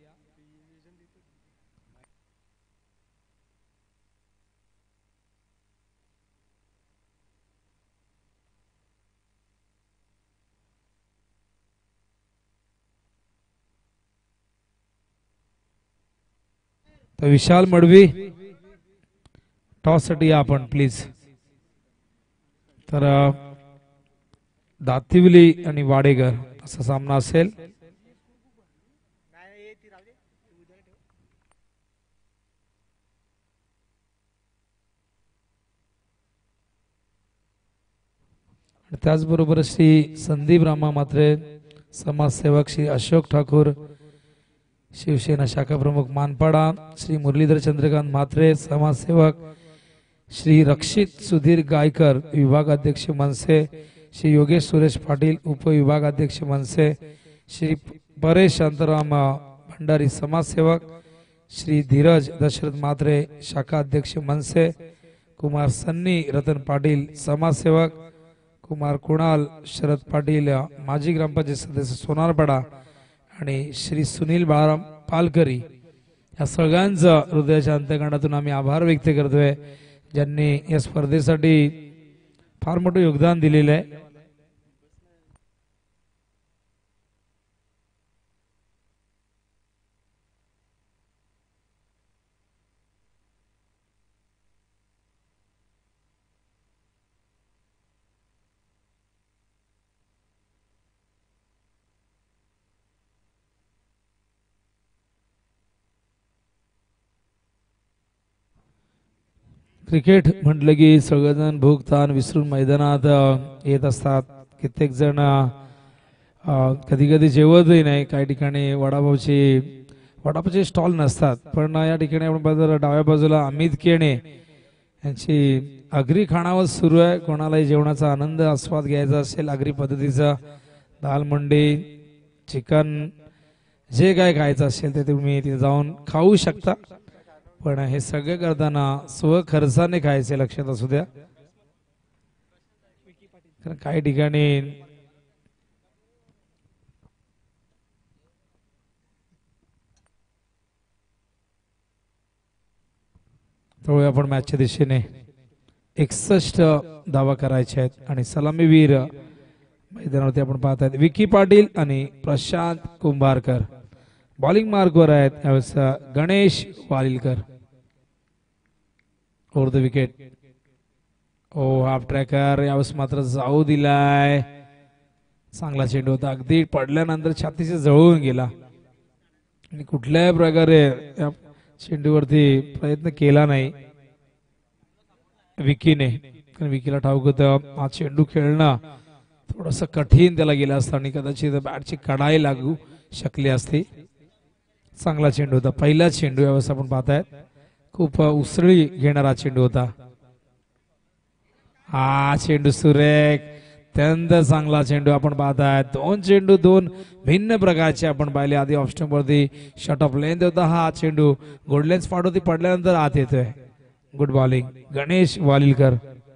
तर विशाल मडवी टॉस साठी या आपण प्लीज. तर दातिवली आणि वाडेकर असा सामना असेल. त्याचबरोबर श्री संदीप रामा मात्रे समाजसेवक, श्री अशोक ठाकूर शिवसेना शाखा प्रमुख मानपाडा, श्री मुरलीधर चंद्रकांत म्हात्रे समाजसेवक, श्री रक्षित सुधीर गायकर विभागाध्यक्ष मनसे, श्री योगेश सुरेश पाटील उपविभागाध्यक्ष मनसे, श्री परेश शांताराम भंडारी समाजसेवक, श्री धीरज दशरथ म्हात्रे शाखा अध्यक्ष मनसे, कुमार सन्नी रतन पाटील समाजसेवक, कुमार कुणाल, शरद पाटील, माजी ग्रामपंचायत सदस्य सोनारपाडा आणि श्री सुनील बाळाराम पालकरी या सगळ्यांचं हृदयाच्या अंतःकरणातून आम्ही आभार व्यक्त करतोय, ज्यांनी या स्पर्धेसाठी फार मोठं योगदान दिलेलं आहे. क्रिकेट म्हटलं की सगळेजण भूक ताण विसरून मैदानात येत असतात. कित्येक जण कधी कधी जेवतही नाही. काही ठिकाणी वडापावची वडापावचे स्टॉल नसतात, पण या ठिकाणी आपण बघतो डाव्या बाजूला अमित केणे यांची आगरी खानावळ सुरू आहे. कोणालाही जेवणाचा आनंद आस्वाद घ्यायचा असेल आगरी पद्धतीचा, दाल मंडी, चिकन, जे काय खायचं असेल ते तुम्ही तिथे जाऊन खाऊ शकता. पण हे सगळे करताना स्व खर्चाने खायचे लक्षात असू द्या, कारण काही ठिकाणी त्यामुळे आपण मॅचच्या दिशेने एकसष्ट धावा करायच्या आहेत आणि सलामीवीर मैदानावरती आपण पाहत आहेत विकी पाटील आणि प्रशांत कुंभारकर. बॉलिंग मार्कवर आहेत यावेळेस Ganesh Walilkar. Over the wicket. ओ हाफ ट्रॅकर यावेळेस मात्र जाऊ दिलाय. चांगला चेंडू होता, अगदी पडल्यानंतर छातीचे जवळून गेला आणि कुठल्याही प्रकारे या चेंडूवरती प्रयत्न केला नाही विकीने, कारण विकीला ठाऊक होतं हा चेंडू खेळणं थोडस कठीण त्याला गेला असता आणि कदाचित बॅटची कडाई लागू शकली असती. चांगला चेंडू होता, पहिला चेंडू यावेळेस आपण पाहताय. खूप उसळी घेणारा चेंडू होता हा चेंडू. सुरेख, अत्यंत चांगला चेंडू आपण पाहताय. दोन चेंडू दोन भिन्न प्रकारचे आपण पाहिले. आधी ऑफ स्टंप वरती शॉट ऑफ लेंथ होता, हा चेंडू गोड लेन्स स्पॉट होती, पडल्यानंतर आत येतोय. Good bowling Ganesh Walilkar.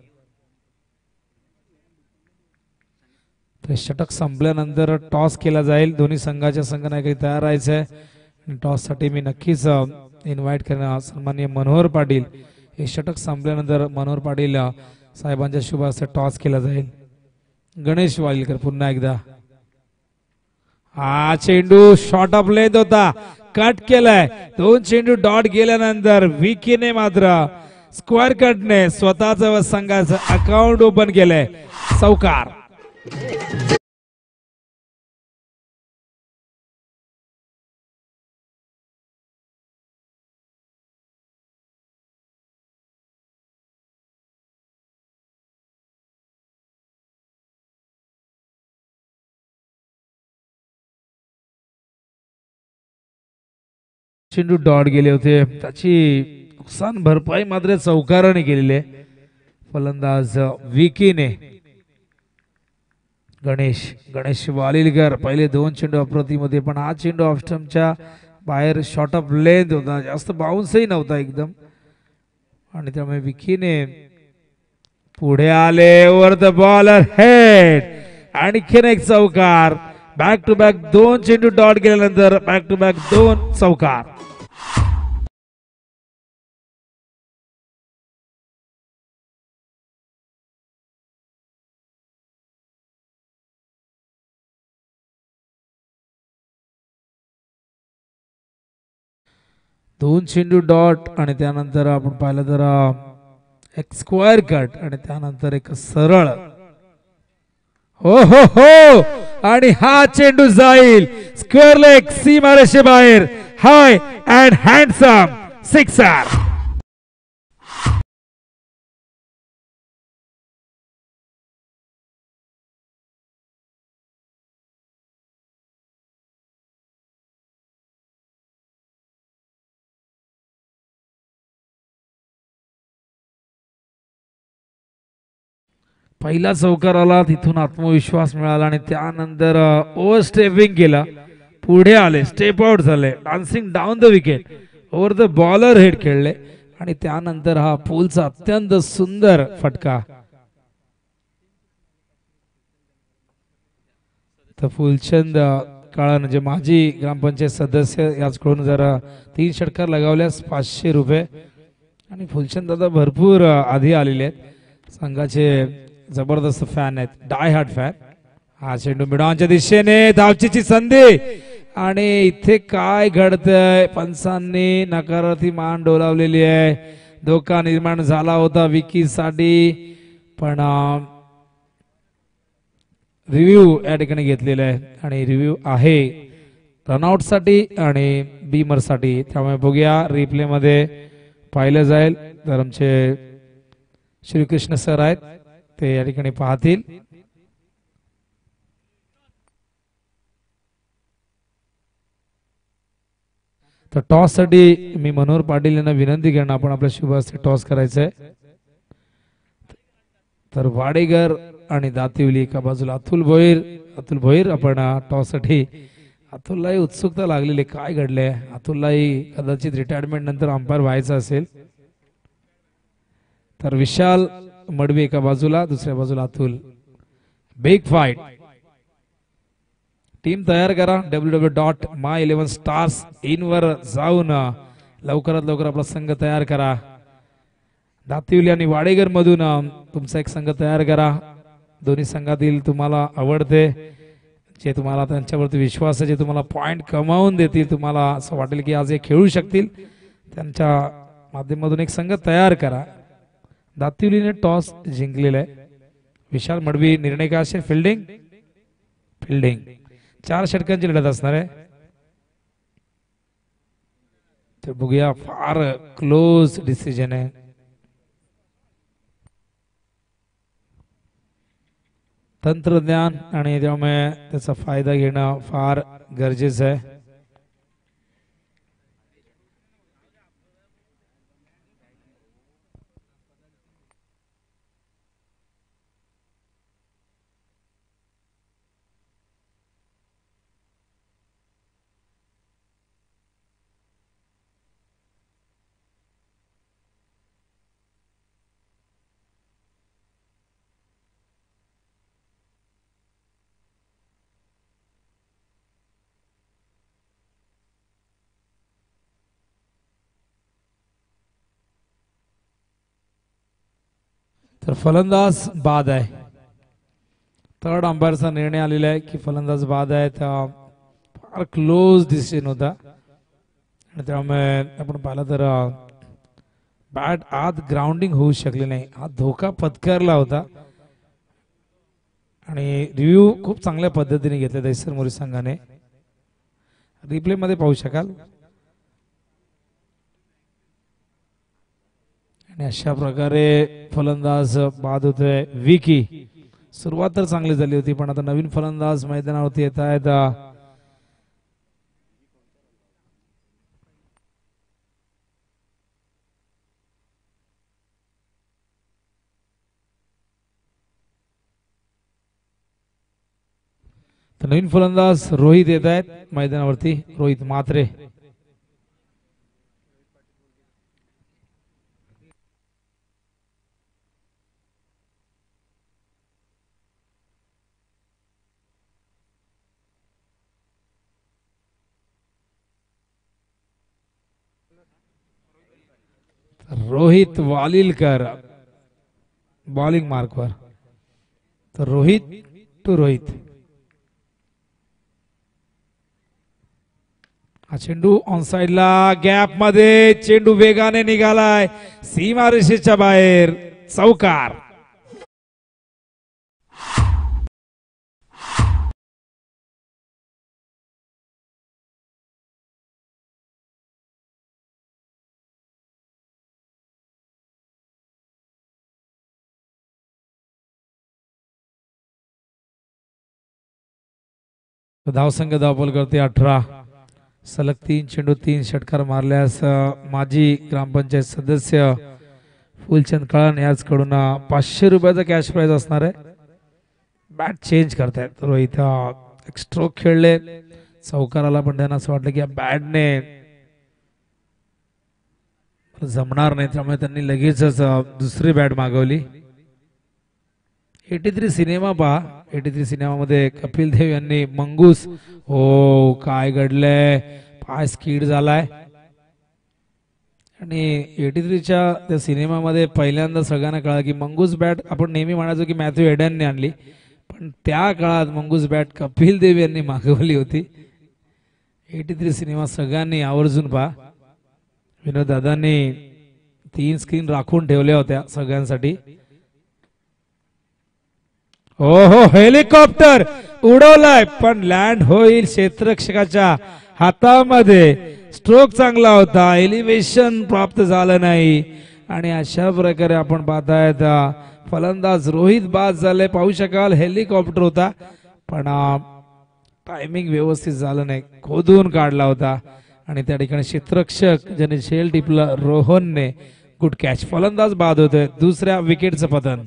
षटक संपल्यानंतर टॉस केला जाईल. दोन्ही संघाच्या संघनायकांनी तयार राहायचंय. टॉस साठी मी नक्कीच इन्व्हाइट करणार सन्माननीय मनोहर पाटील. हे षटक संपल्यानंतर मनोहर पाटील साहेबांच्या शुभ हस्ते टॉस केला जाईल. गणेश वालिलकर पुन्हा एकदा. हा चेंडू शॉर्ट ऑफ लेंथ होता, कट केलाय. दोन चेंडू डॉट गेल्यानंतर विकीने मात्र स्क्वेअर कटने स्वतःच व संघाचं अकाउंट ओपन केलंय. चौकार. चेंडू डॉट गेले होते, त्याची नुकसान भरपाई मात्र चौकाराने केलेली आहे फलंदाज विकीने. गणेश गणेश वालिलकर पहिले दोन चेंडू अप्रतिम होते, पण हा चेंडू ऑफ स्टंपच्या बाहेर शॉर्ट ऑफ लेंथ होता, जास्त बाउन्सही नव्हता एकदम, आणि त्यामुळे विकीने पुढे आले. Over the bowler head. आणखीन एक चौकार. बॅक टू बॅक दोन चेंडू डॉट गेल्यानंतर बॅक टू बॅक दोन चौकार. दोन चेंडू डॉट आणि त्यानंतर आपण पाहिलं तर एक स्क्वेअर कट आणि त्यानंतर एक सरळ. हो हो हो, आणि हा चेंडू जाईल स्क्वेअर लेग सीमारेषे बाहेर. High and handsome sixer. पहिला चौकार आला, तिथून आत्मविश्वास मिळाला आणि त्यानंतर ओव्हर स्टेपिंग केला, पुढे आले, स्टेप आउट झाले, dancing down the wicket, over the bowler head खेळले आणि त्यानंतर हा पूलचा अत्यंत सुंदर फटका. तर फुलचंद काळन जे माजी ग्रामपंचायत सदस्य याचकडून जरा तीन षटकार लगावल्यास पाचशे रुपये आणि फुलचंद दादा भरपूर आधी आलेले आहेत संघाचे जबरदस्त फॅन आहेत डाय हार्ट फॅन हा चेंडू मिडॉनच्या दिशेने धावचीची संधी आणि इथे काय घडतंय पंचांनी नकारार्थी मान डोलावलेली आहे धोका निर्माण झाला होता विकी साठी पण रिव्ह्यू या ठिकाणी घेतलेला आहे आणि रिव्ह्यू आहे रनआउट साठी आणि बीमर साठी त्यामुळे बघूया रिप्ले मध्ये पाहिलं जाईल तर आमचे श्रीकृष्ण सर आहेत ते या ठिकाणी पाहतील तर टॉस साठी मी मनोहर पाटील यांना विनंती करणार आपण आपल्या शुभ हस्ते टॉस करायचंय तर वाडेकर आणि दातिवली एका बाजूला अतुल भोईर अतुल भोईर आपण टॉस साठी अतुललाही उत्सुकता लागलेली काय घडले अतुललाही कदाचित रिटायरमेंट नंतर अंपायर व्हायचं असेल तर विशाल मडवी एका बाजूला दुसऱ्या बाजूला अतुल बिग फाईट टीम तयार करा W W dot my eleven stars in वर जाऊन लवकरात लवकर आपला संघ तयार करा दातिवली आणि वाडेगर मधून तुमचा एक संघ तयार करा दोन्ही संघातील तुम्हाला आवडते जे तुम्हाला त्यांच्यावरती विश्वास आहे जे तुम्हाला पॉइंट कमावून देतील तुम्हाला असं वाटेल की आज हे खेळू शकतील त्यांच्या माध्यमातून एक संघ तयार करा दातिवलीने टॉस जिंकलेला आहे विशाल मडवी निर्णय काय असेल फिल्डिंग फिल्डिंग चार षटकांची लढत असणार आहे ते बघूया फार क्लोज डिसिजन आहे तंत्रज्ञान आणि त्यामुळे त्याचा फायदा घेणं फार गरजेचं आहे तर फलंदाज बाद आहे थर्ड अंपायरचा निर्णय आलेला आहे की फलंदाज बाद आहे तर फार क्लोज डिसिजन होता आणि त्यामुळे आपण पाहिलं तर बॅट आत ग्राउंडिंग होऊ शकले नाही हा धोका पत्करला होता आणि रिव्ह्यू खूप चांगल्या पद्धतीने घेतले दैसर मोरी संघाने रिप्ले मध्ये पाहू शकाल आणि अशा प्रकारे फलंदाज बाद होतोय विकी सुरुवात तर चांगली झाली होती पण आता नवीन फलंदाज मैदानावरती येत आहेत तर नवीन फलंदाज रोहित येत आहेत मैदानावरती रोहित मात्रे रोहित वालिलकर बॉलिंग मार्कवर तर रोहित टू रोहित हा चेंडू ऑन साइडला गॅप मध्ये चेंडू वेगाने निघालाय सीमारेषेच्या बाहेर चौकार धावसंख्या धावबॉल करते अठरा सलग तीन चेंडू तीन षटकार मारल्यास माजी ग्रामपंचायत सदस्य फुलचंद कळण याचकडून पाचशे रुपयाचा कॅश प्राइज असणार आहे बॅट चेंज करतायत रोहित एक स्ट्रोक खेळले चौकाराला पण त्यांना असं वाटलं की या बॅटने जमणार नाही त्यामुळे त्यांनी लगेचच दुसरी बॅट मागवली एटी थ्री सिनेमा पहा. एटी थ्री सिनेमामध्ये कपिल देव यांनी मंगूस, हो काय घडलंय, पाय स्किड झालाय. आणि एटी थ्रीच्या त्या सिनेमामध्ये पहिल्यांदा सगळ्यांना कळलं की मंगूस बॅट आपण नेहमी म्हणायचो की मॅथ्यू एडनने आणली, पण त्या काळात मंगूस बॅट कपिल देव यांनी मागवली होती. एटी थ्री सिनेमा सगळ्यांनी आवर्जून पहा. विनोद दादांनी तीन स्क्रीन राखून ठेवल्या होत्या सगळ्यांसाठी. हो हो हेलिकॉप्टर उडवलाय पण लँड होईल क्षेत्ररक्षकाच्या हातामध्ये. स्ट्रोक चांगला होता, एलिव्हेशन प्राप्त झालं नाही. आणि अशा प्रकारे आपण पाहतायत फलंदाज रोहित बाद झाले. पाहू शकाल हेलिकॉप्टर होता पण टायमिंग व्यवस्थित झालं नाही, खोदून काढला होता. आणि त्या ठिकाणी क्षेत्ररक्षक ज्याने झेल टिपला रोहनने गुड कॅच. फलंदाज बाद होतोय. दुसऱ्या विकेटचं पतन.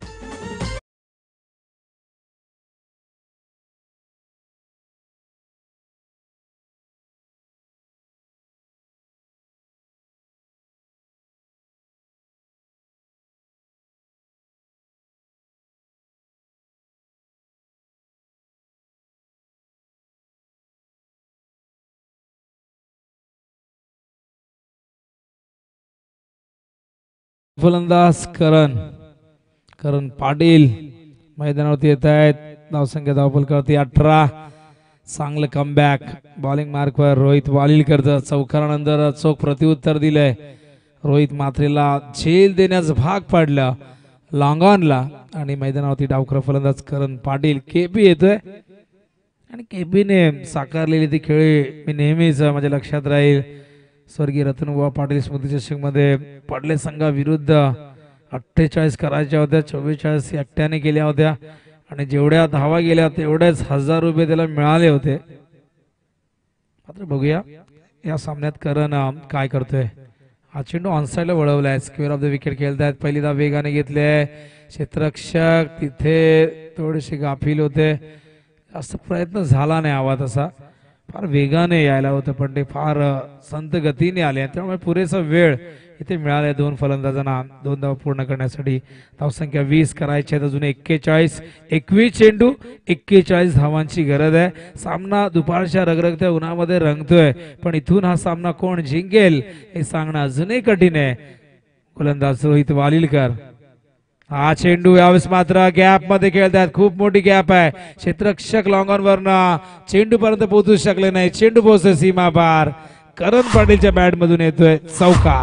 फलंदाज करण करण पाटील मैदानावरती येत आहेत. धावसंख्या धावफलकावरती अठरा. चांगलं कमबॅक. बॉलिंग मार्कवर रोहित वालिलकरचं चौकारानंतर चोख प्रत्युत्तर दिलंय. रोहित मात्रेला झेल देण्यास भाग पाडलं लॉंग ऑनला. आणि मैदानावरती डावखुरा फलंदाज करण पाटील. केपी येतोय आणि केपीने साकारलेली ती खेळी मी नेहमीच माझ्या लक्षात राहील. स्वर्गीय रतनबुवा पाटील स्मृती चषक मध्ये पडले संघाविरुद्ध अठ्ठेचाळीस करायच्या होत्या, चव्वेचाळीस एकट्याने केल्या होत्या. आणि जेवढ्या धावा गेल्या तेवढेच हजार रुपये त्याला मिळाले होते. मात्र बघूया या सामन्यात करण काय करतोय. हा चेंडू ऑनसाइडला वळवलाय. स्क्वेअर ऑफ द विकेट खेळतायत. पहिली धाव वेगाने घेतले. क्षेत्ररक्षक तिथे थोडेसे गाफील होते. जास्त प्रयत्न झाला नाही हवा तसा. फार वेगाने यायला होतं पण ते फार संत गतीने आले. त्यामुळे पुरेसा वेळ इथे मिळाला दोन फलंदाजांना दोन धावा पूर्ण करण्यासाठी. धावसंख्या वीस करायची आहेत. अजून एक्केचाळीस. एकवीस चेंडू एक्केचाळीस धावांची गरज आहे. सामना दुपारच्या रगरगत्या उन्हामध्ये रंगतोय पण इथून हा सामना कोण जिंकेल हे सांगणं अजूनही कठीण आहे. गोलंदाज रोहित वालिलकर. हा चेंडू यावेळेस मात्र गॅप मध्ये खेळतात. खूप मोठी गॅप आहे. क्षेत्ररक्षक लॉंग ऑन वरनं चेंडू पर्यंत पोहोचू शकले नाही. चेंडू पोहोचतोय सीमा पार. करण पाटीलच्या बॅट मधून येतोय चौकार.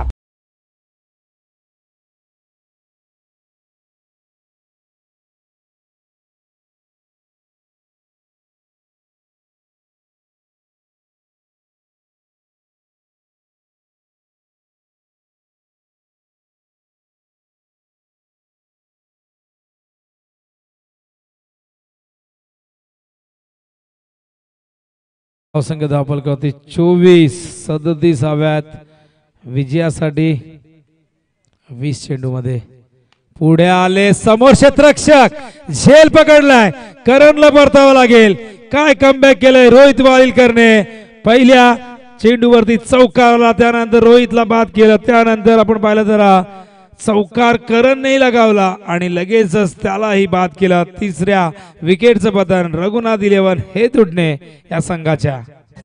धावसंख्या धावफलकावरती चोवीस. सदतीसाव्यात विजयासाठी वीस चेंडू मध्ये पुढे आले. समोर क्षेत्ररक्षक झेल पकडलाय. करणला परतावं लागेल. काय कमबॅक केलंय रोहित वालिलकरने. पहिल्या चेंडूवरती चौकारला, त्यानंतर रोहितला बाद केलं. त्यानंतर आपण पाहिलं तर चौकार करण नाही लगावला आणि लगेचच त्यालाही बाद केला. तिसऱ्या विकेटचं पतन. रघुनाथ इलेव्हन हे तुटणे या संघाच्या.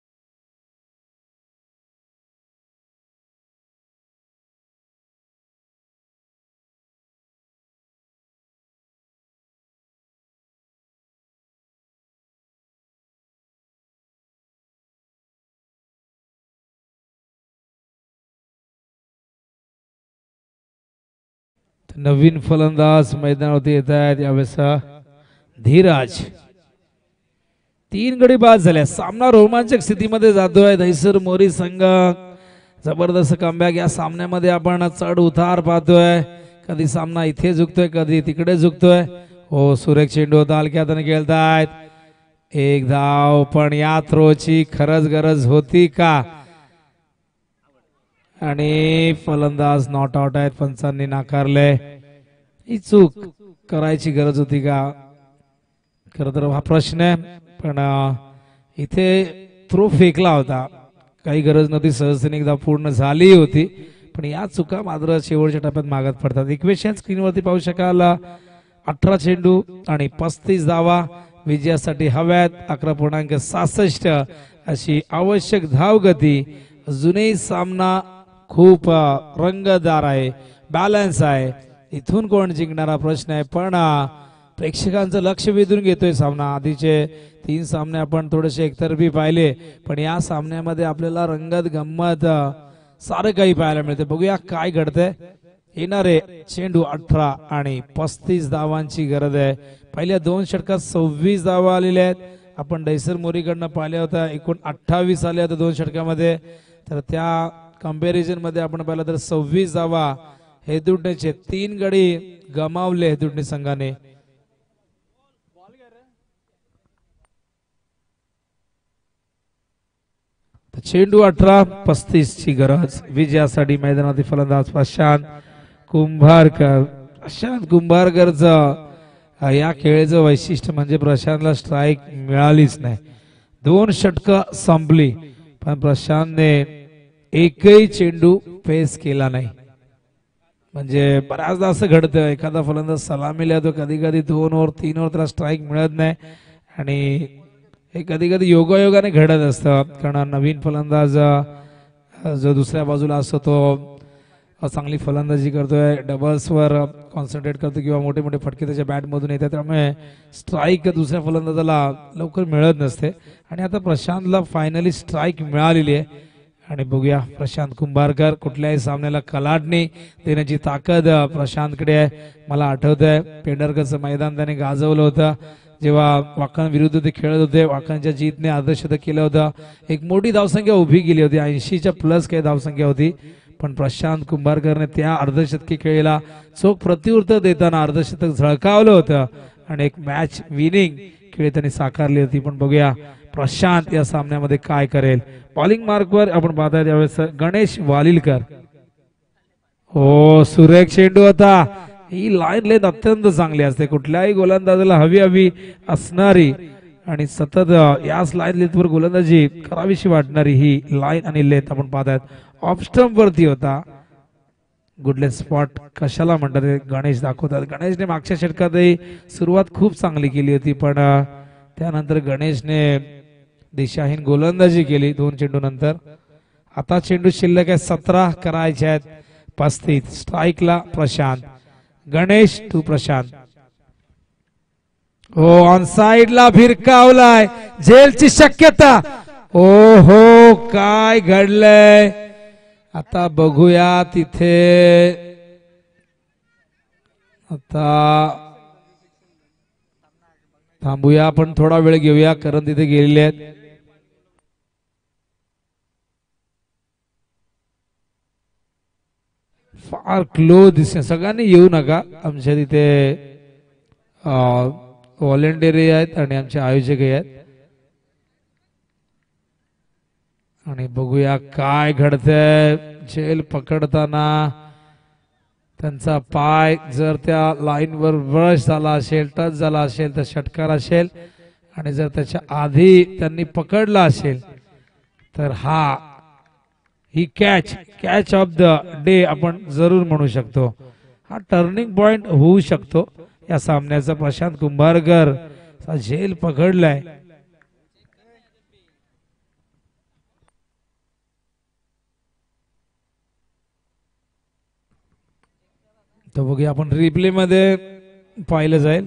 नवीन फलंदाज मैदानावरती येत आहेत यावेळेस धीराज. तीन गडी बाद झाल्या. सामना रोमांचक स्थितीमध्ये जातोय. दहिसर मोरी संघ जबरदस्त कमबॅक. या सामन्यामध्ये आपण चढ उतार पाहतोय. कधी सामना इथे झुकतोय कधी तिकडे झुकतोय. हो सुरेख चेंडू होता. हलक्या हाताने खेळतायत. एक धाव पण या थ्रोची खरंच गरज होती का. आणि फलंदाज नॉट आउट आहेत. पंचांनी नाकारले. ही चूक करायची गरज होती का. खरं तर हा प्रश्न आहे पण इथे थ्रो फेकला होता. काही गरज नव्हती. सहजतेने एकदा पूर्ण झाली होती पण या चुका मात्र शेवटच्या टप्प्यात मागत पडतात. इक्वेशन स्क्रीनवरती पाहू शकाल. अठरा चेंडू आणि पस्तीस धावा विजयासाठी हव्यात. अकरा पूर्णांक सहासष्ट अशी आवश्यक धावगती. अजूनही सामना खूप रंगतदार आहे, बॅलन्स आहे. इथून कोण जिंकणारा प्रश्न आहे, पण प्रेक्षकांचं लक्ष वेधून घेतोय सामना. आधीचे तीन सामने आपण थोडेसे एकतर्फी पाहिले, पण या सामन्यामध्ये आपल्याला रंगत गंमत सारं काही पाहायला मिळते. बघूया काय घडतंय. येणारे चेंडू अठरा आणि पस्तीस धावांची गरज आहे. पहिल्या दोन षटकात सव्वीस धावा आलेल्या आहेत. आपण डैसर मोरीकडनं पाहिल्या होत्या एकूण अठ्ठावीस आल्या होत्या दोन षटकामध्ये. तर त्या कंपॅरिझन मध्ये आपण पाहिलं तर सव्वीस धावा हेदुडनेचे तीन गडी गमावले हेदुडने संघाने. चेंडू अठरा पस्तीस ची गरज विजयासाठी. मैदानातील फलंदाज प्रशांत कुंभारकर. प्रशांत कुंभारकरचं या खेळाचं वैशिष्ट्य म्हणजे प्रशांतला स्ट्राईक मिळालीच नाही. दोन षटकं संपली पण प्रशांतने एकही चेंडू फेस केला नाही. म्हणजे बऱ्याचदा असं घडतं, एखादा फलंदाज सलामीला येतो, कधी कधी दोन ओव्हर तीन ओव्हर त्याला स्ट्राईक मिळत नाही आणि हे कधी कधी योगायोगाने घडत असतं. कारण नवीन फलंदाज जो दुसऱ्या बाजूला असतो तो चांगली फलंदाजी करतोय, डबल्सवर कॉन्सन्ट्रेट करतो किंवा मोठे मोठे फटके त्याच्या बॅटमधून येतात, त्यामुळे स्ट्राईक दुसऱ्या फलंदाजाला लवकर मिळत नसते. आणि आता प्रशांतला फायनली स्ट्राईक मिळालेली आहे. आणि बघूया प्रशांत कुंभारकर कुठल्याही सामन्याला कलाटणी देण्याची ताकद प्रशांतकडे आहे. मला आठवत आहे पेंढरकरचं मैदान त्याने गाजवलं होतं जेव्हा वाकण विरुद्ध ते खेळत होते. वाकणच्या जीतने अर्धशतक केलं होतं, एक मोठी धावसंख्या उभी केली होती, ऐंशीच्या प्लस काही धावसंख्या होती. पण प्रशांत कुंभारकरने त्या अर्धशतकी खेळीला चोख प्रत्युत्तर देताना अर्धशतक झळकावलं होतं आणि एक मॅच विनिंग खेळ त्यांनी साकारली होती. पण बघूया प्रशांत या सामन्यामध्ये काय करेल. बॉलिंग मार्कवर आपण पाहताय त्यावेळेस गणेश वालिलकर. हो, सुरेख चेंडू होता. ही लाईन लेंथ अत्यंत चांगली असते, कुठल्याही गोलंदाजाला हवी हवी असणारी आणि सतत याच लाईन लेंथवर गोलंदाजी करावीशी वाटणारी ही लाईन आणि लेंथ आपण पाहतायत. ऑफ स्टंप वरती होता. गुडलेस स्पॉट कशाला म्हणतात गणेश दाखवतात. गणेशने मागच्या षटकातही सुरुवात खूप चांगली केली होती, पण त्यानंतर गणेशने दिशाहीन गोलंदाजी केली दोन चेंडू नंतर. आता चेंडू शिल्लक आहे सतरा करायचे आहेत. पस्तीस स्ट्राईकला प्रशांत. गणेश टू प्रशांत. हो, ऑन साइडला भिरकावलाय, झेलची शक्यता. ओ हो, काय घडलंय आता बघूया तिथे. आता थांबूया, आपण थोडा वेळ घेऊया कारण तिथे गेलेले आहेत. फार क्लोज दिसते. सगळ्यांनी येऊ नका, आमच्या तिथे व्हॉलेंटिअरही आहेत आणि आमचे आयोजकही आहेत. आणि बघूया काय घडतंय. झेल पकडताना त्यांचा पाय जर त्या लाईनवर ब्रश झाला असेल, टच झाला असेल तर षटकार असेल, आणि जर त्याच्या आधी त्यांनी पकडला असेल तर हा ही catch catch of the day आपण जरूर म्हणू शकतो. हा टर्निंग पॉइंट होऊ शकतो या सामन्याचा. प्रशांत कुंभारकर झेल पकडलाय. तर बघूया, आपण रिप्ले मध्ये पाहिलं जाईल.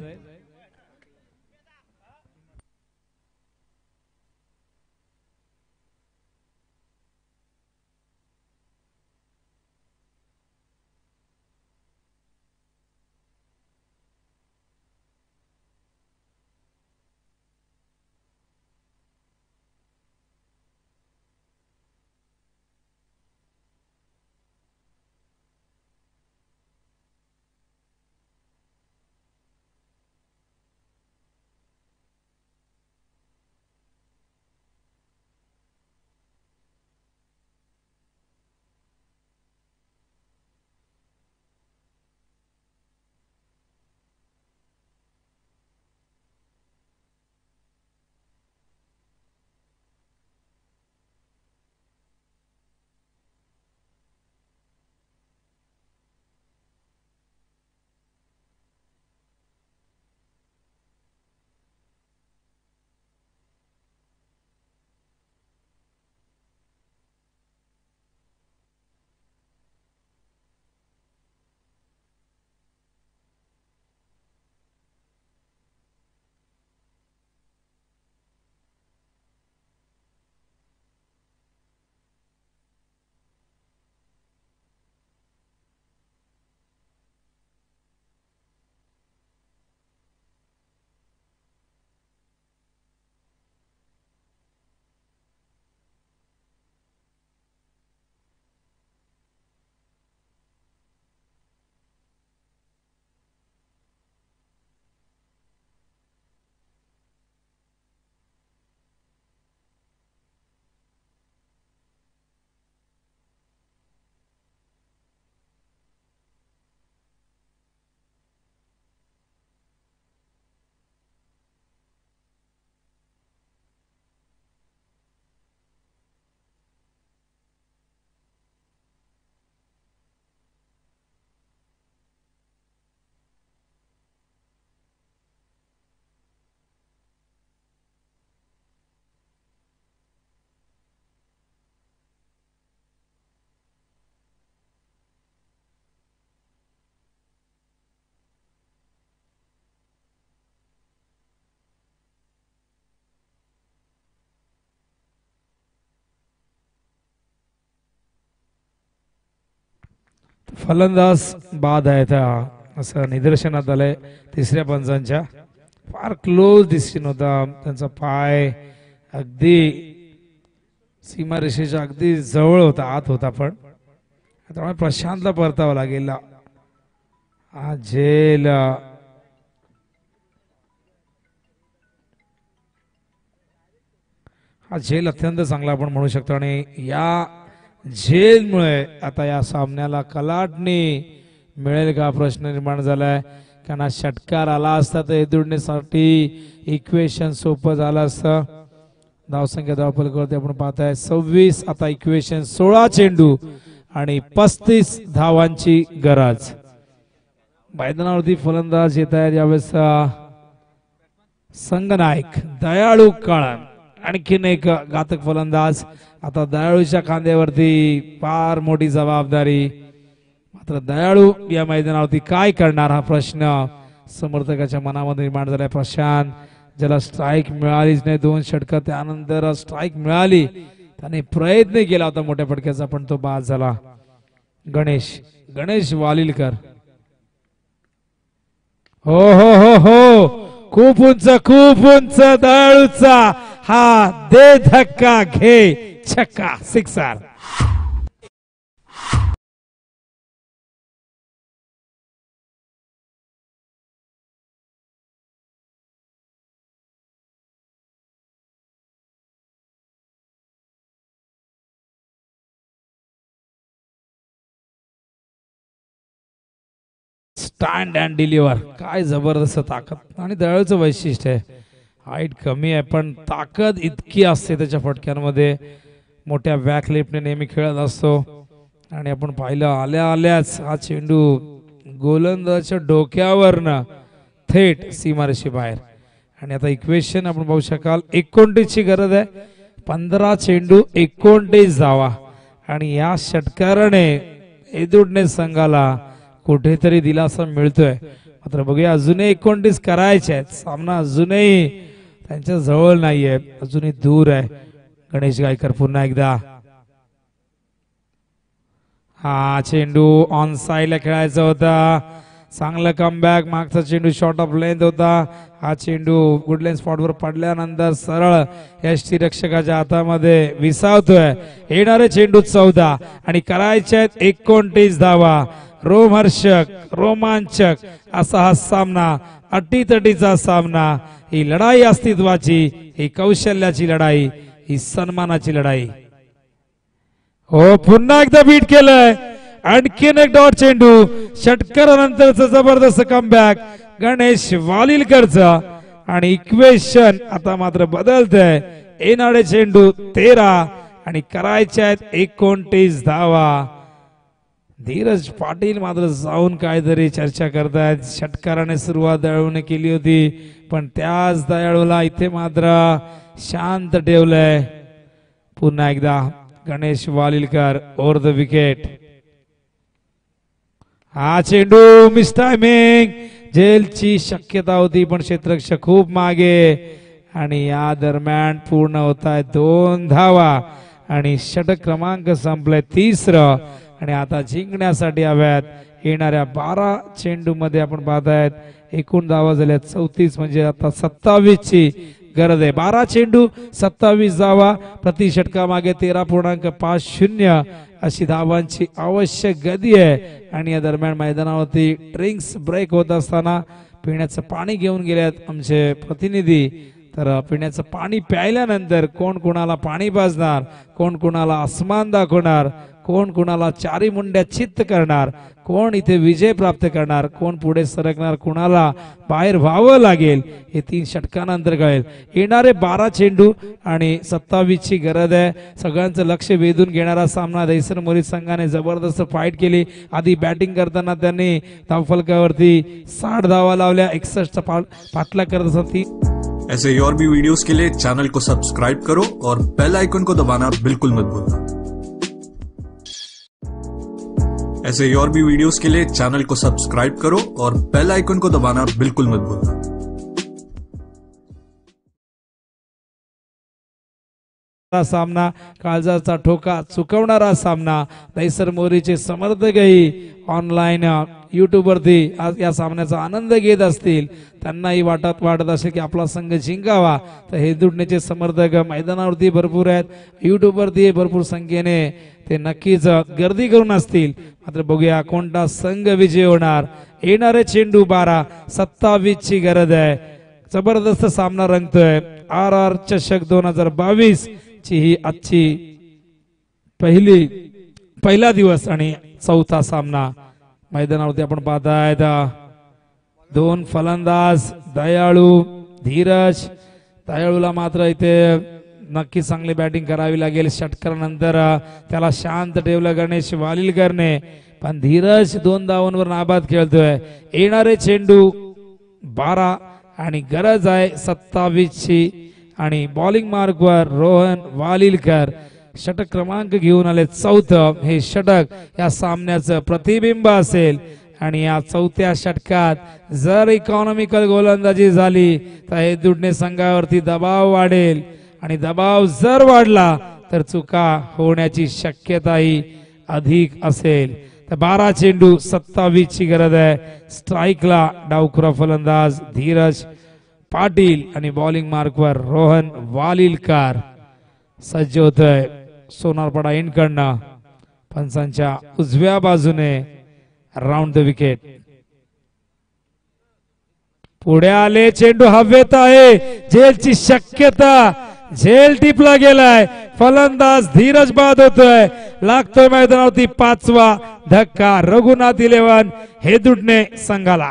फलंदाज बाद आहेत असं निदर्शनात आलंय तिसऱ्या पंचांच्या. फार क्लोज दिसून होता त्यांचा पाय, अगदी सीमारेषेच्या अगदी जवळ होता, आत होता. पण त्यामुळे प्रशांतला परतावं लागेल. हा झेल हा झेल अत्यंत चांगला आपण म्हणू शकतो आणि या झेलमुळे आता या सामन्याला कलाटणी मिळेल का प्रश्न निर्माण झालाय. कारण हा षटकार आला असता तर एदुडण्यासाठी इक्वेशन सोपं झालं असतं. धावसंख्या धावफलकावरती आपण पाहताय सव्वीस, आता इक्वेशन सोळा चेंडू आणि पस्तीस धावांची गरज. मैदानावरती फलंदाज येत आहेत यावेळेस संघनायक दयाळू काळन, आणखीन एक घातक फलंदाज. आता दयाळूच्या खांद्यावरती फार मोठी जबाबदारी. मात्र दयाळू या मैदानावरती काय करणार हा प्रश्न समर्थकाच्या मनामध्ये निर्माण झालाय. प्रशांत ज्याला स्ट्राईक मिळालीच नाही, दोन षटकं त्यानंतर स्ट्राईक मिळाली, त्याने प्रयत्न केला होता मोठ्या फटक्याचा पण तो बाद झाला. गणेश गणेश वालिलकर, हो हो हो हो खूप उंच खूप उंच दयाळूचा हा दे धक्का घे छक्का, सिक्सर. स्टँड अँड डिलिव्हर, काय जबरदस्त ताकद. आणि दयाळूचं वैशिष्ट्य आहे हाईट कमी आहे पण ताकद इतकी असते त्याच्या फटक्यांमध्ये. मोठ्या बॅक लेफ्टने नेहमी खेळत असतो आणि आपण पाहिलं आल्या आल्याच हा चेंडू गोलंदाजाच्या डोक्यावरनं थेट सीमारेषे बाहेर. आणि आता इक्वेशन आपण पाहू शकाल एकोणतीस ची गरज आहे. पंधरा चेंडू एकोणतीस धावा आणि या षटकाराने एदुडणे संघाला कुठेतरी दिलासा मिळतोय. मात्र बघूया अजूनही एकोणतीस करायचे आहेत. सामना अजूनही त्यांच्या जवळ नाहीये, अजूनही दूर आहे. गणेश गायकर पुन्हा एकदा, हा चेंडू ऑन साइडला खेळायचा होता. चांगला कमबॅक, मागचा चेंडू शॉर्ट ऑफ लेंथ होता. हा चेंडू गुडलेन स्पॉटवर पडल्यानंतर सरळ यष्टी रक्षकाच्या हातामध्ये विसावतोय. येणारे चेंडू चौदा आणि करायचे आहेत एकोणतीस धावा. रोमहर्षक रोमांचक असा हा सामना, अटीतटीचा सामना. ही लढाई अस्तित्वाची, ही कौशल्याची लढाई, ही सन्मानाची लढाई. हो पुन्हा एकदा बीट केलंय. आणखीन एक डॉट चेंडू, षटकारानंतरचा जबरदस्त कमबॅक गणेश वालिलकरचा. आणि इक्वेशन आता मात्र बदलतंय. येणारे चेंडू तेरा आणि करायचे आहेत एकोणतीस धावा. धीरज पाटील मात्र जाऊन काहीतरी चर्चा करतायत. षटकाराने सुरुवात दयाळूने केली होती पण त्याच दयाळूला इथे मात्र शांत ठेवलंय. पुन्हा एकदा Ganesh Walilkar over the wicket. हा चेंडू मिस टायमिंग, झेलची शक्यता होती पण क्षेत्ररक्षक खूप मागे. आणि या दरम्यान पूर्ण होत आहे दोन धावा आणि षटक क्रमांक संपलाय तिसरं. आणि आता जिंकण्यासाठी हव्यात येणाऱ्या बारा चेंडू मध्ये आपण पाहतायत एकूण धावा झाल्या चौतीस, म्हणजे आता सत्तावीस ची गरज आहे. बारा चेंडू सत्तावीस धावा, प्रति षटका मागे तेरा पूर्णांक पाच शून्य अशी धावांची आवश्यक गती आहे. आणि या दरम्यान मैदानावरती ड्रिंक्स ब्रेक होत असताना पिण्याचं पाणी घेऊन गेल्यात आमचे प्रतिनिधी. तर पिण्याचं पाणी प्यायल्यानंतर कोण कोणाला पाणी पाजणार, कोण कोणाला आसमान दाखवणार, कोण कोणाला चारी मुंड्या चित्त करणार, कोण इथे विजय प्राप्त करणार, कोण पुढे सरकणार, कोणाला बाहेर व्हावं लागेल, हे तीन षटकानंतर कळेल. येणारे बारा चेंडू आणि सत्तावीस ची गरज आहे. सगळ्यांचं लक्ष वेधून घेणारा सामना. दहिसर मोरी संघाने जबरदस्त फाईट केली. आधी बॅटिंग करताना त्यांनी धावफलकावरती साठ धावा लावल्या, एकसष्ट पाठला करत असती. ऐसे ही और भी वीडियोस के लिए चैनल को सब्सक्राइब करो और बेल आइकन को दबाना बिल्कुल मत भूलना. ऐसे ही और भी वीडियोस के लिए चैनल को सब्सक्राइब करो और बेल आइकन को दबाना बिल्कुल मत भूलना. सामना काळजाचा ठोका चुकवणारा सामना दैसर मोरीचे समर्थकही ऑनलाईन युट्यूब वरती आज या सामन्याचा आनंद घेत असतील. त्यांनाही वाटत वाटत असेल की आपला संघ जिंकावा. तर हे दुडणेचे समर्थक मैदानावरती भरपूर आहेत, युट्यूब वरती भरपूर संख्येने ते नक्कीच गर्दी करून असतील. मात्र बघूया कोणता संघ विजय होणार. येणारे चेंडू बारा सत्तावीस ची गरज आहे. जबरदस्त सामना रंगतोय. आर आर चषक दोन हजार बावीस ची ही आजची पहिली पहिला दिवस आणि चौथा सामना मैदानावरती आपण पाहतायत. दोन फलंदाज दयाळू धीरज. दयाळूला मात्र इथे नक्की चांगली बॅटिंग करावी लागेल. षटकारानंतर त्याला शांत ठेवलं गणेश वालिलकरने, पण धीरज दोन धावांवर नाबाद खेळतोय. येणारे चेंडू बारा आणि गरज आहे सत्तावीस ची आणि बॉलिंग मार्कवर रोहन वालिलकर षटक क्रमांक घेऊन आले. चौथं हे षटक या सामन्याचं प्रतिबिंब असेल आणि या चौथ्या षटकात जर इकॉनॉमिकल गोलंदाजी झाली तर हे दुडणे संघावरती दबाव वाढेल आणि दबाव जर वाढला तर चुका होण्याची शक्यताही अधिक असेल. तर बारा चेंडू सत्तावीस ची गरज आहे. स्ट्राईकला डावखुरा फलंदाज धीरज पाटील आणि बॉलिंग मार्कवर रोहन वालिलकर सज्ज होतोय. सोनारपाडा इंडकडनं पंचांच्या उजव्या बाजूने राऊंड द विकेट. पुढे आले चेंडू हवेत आहे. झेलची शक्यता, झेल टिपला गेलाय. फलंदाज धीरज बाद होतोय. लागतोय मैदानावरती पाचवा धक्का. रघुनाथ इलेव्हन हे दुडणे संघाला.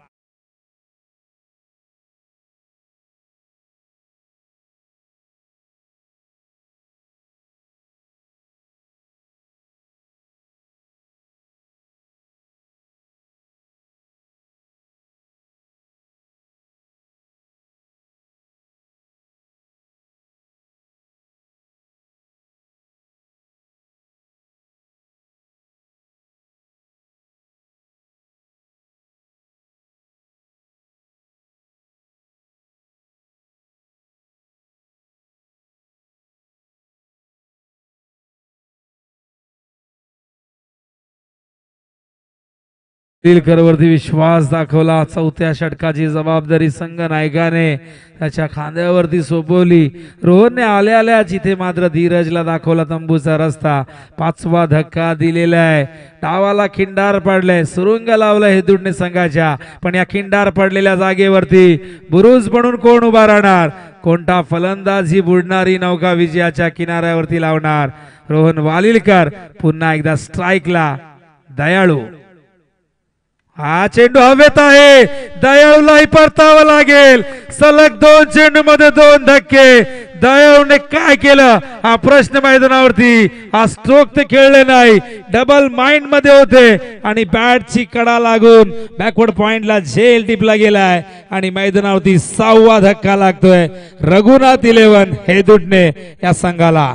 वरती विश्वास दाखवला. चौथ्या षटकाची जबाबदारी संघ नायकाने त्याच्या खांद्यावरती सोपवली. रोहनने आल्या आल्या जिथे मात्र धीरजला दाखवला तंबूचा रस्ता. पाचवा धक्का दिलेला आहे. डावाला खिंडार पडलाय. सुरुंग लावलाय हे दुडणे संघाच्या, पण या खिंडार पडलेल्या जागेवरती बुरुज म्हणून कोण उभा राहणार. कोणता फलंदाज ही बुडणारी नौका विजयाच्या किनाऱ्यावरती लावणार. रोहन वालिलकर पुन्हा एकदा स्ट्राईकला. दयाळू हा चेंडू हवेत आहे. दयाळूलाही परतावं लागेल. सलग दोन चेंडू मध्ये दोन धक्के. दयाळूने काय केलं हा प्रश्न मैदानावरती. हा स्ट्रोक ते खेळले नाही, डबल माइंड मध्ये होते आणि बॅटची कडा लागून बॅकवर्ड पॉइंटला झेल टिपला गेलाय आणि मैदानावरती सहावा धक्का लागतोय. रघुनाथ इलेव्हन हे दुडणे या संघाला.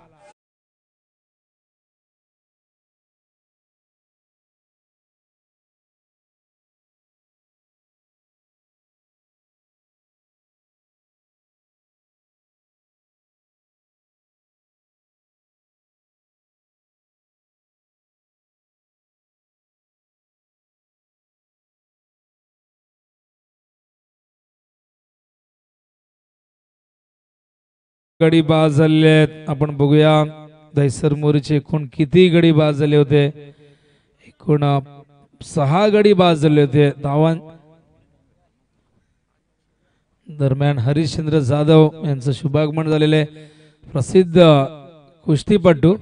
गडी बाद झाले. आपण बघूया दैसर मोरीचे एकूण किती गडी बाद झाले होते. एकूण सहा गडी बाद झाले होते. धावां दरम्यान हरिश्चंद्र जाधव यांचं शुभागमन झालेले प्रसिद्ध कुस्तीपटू.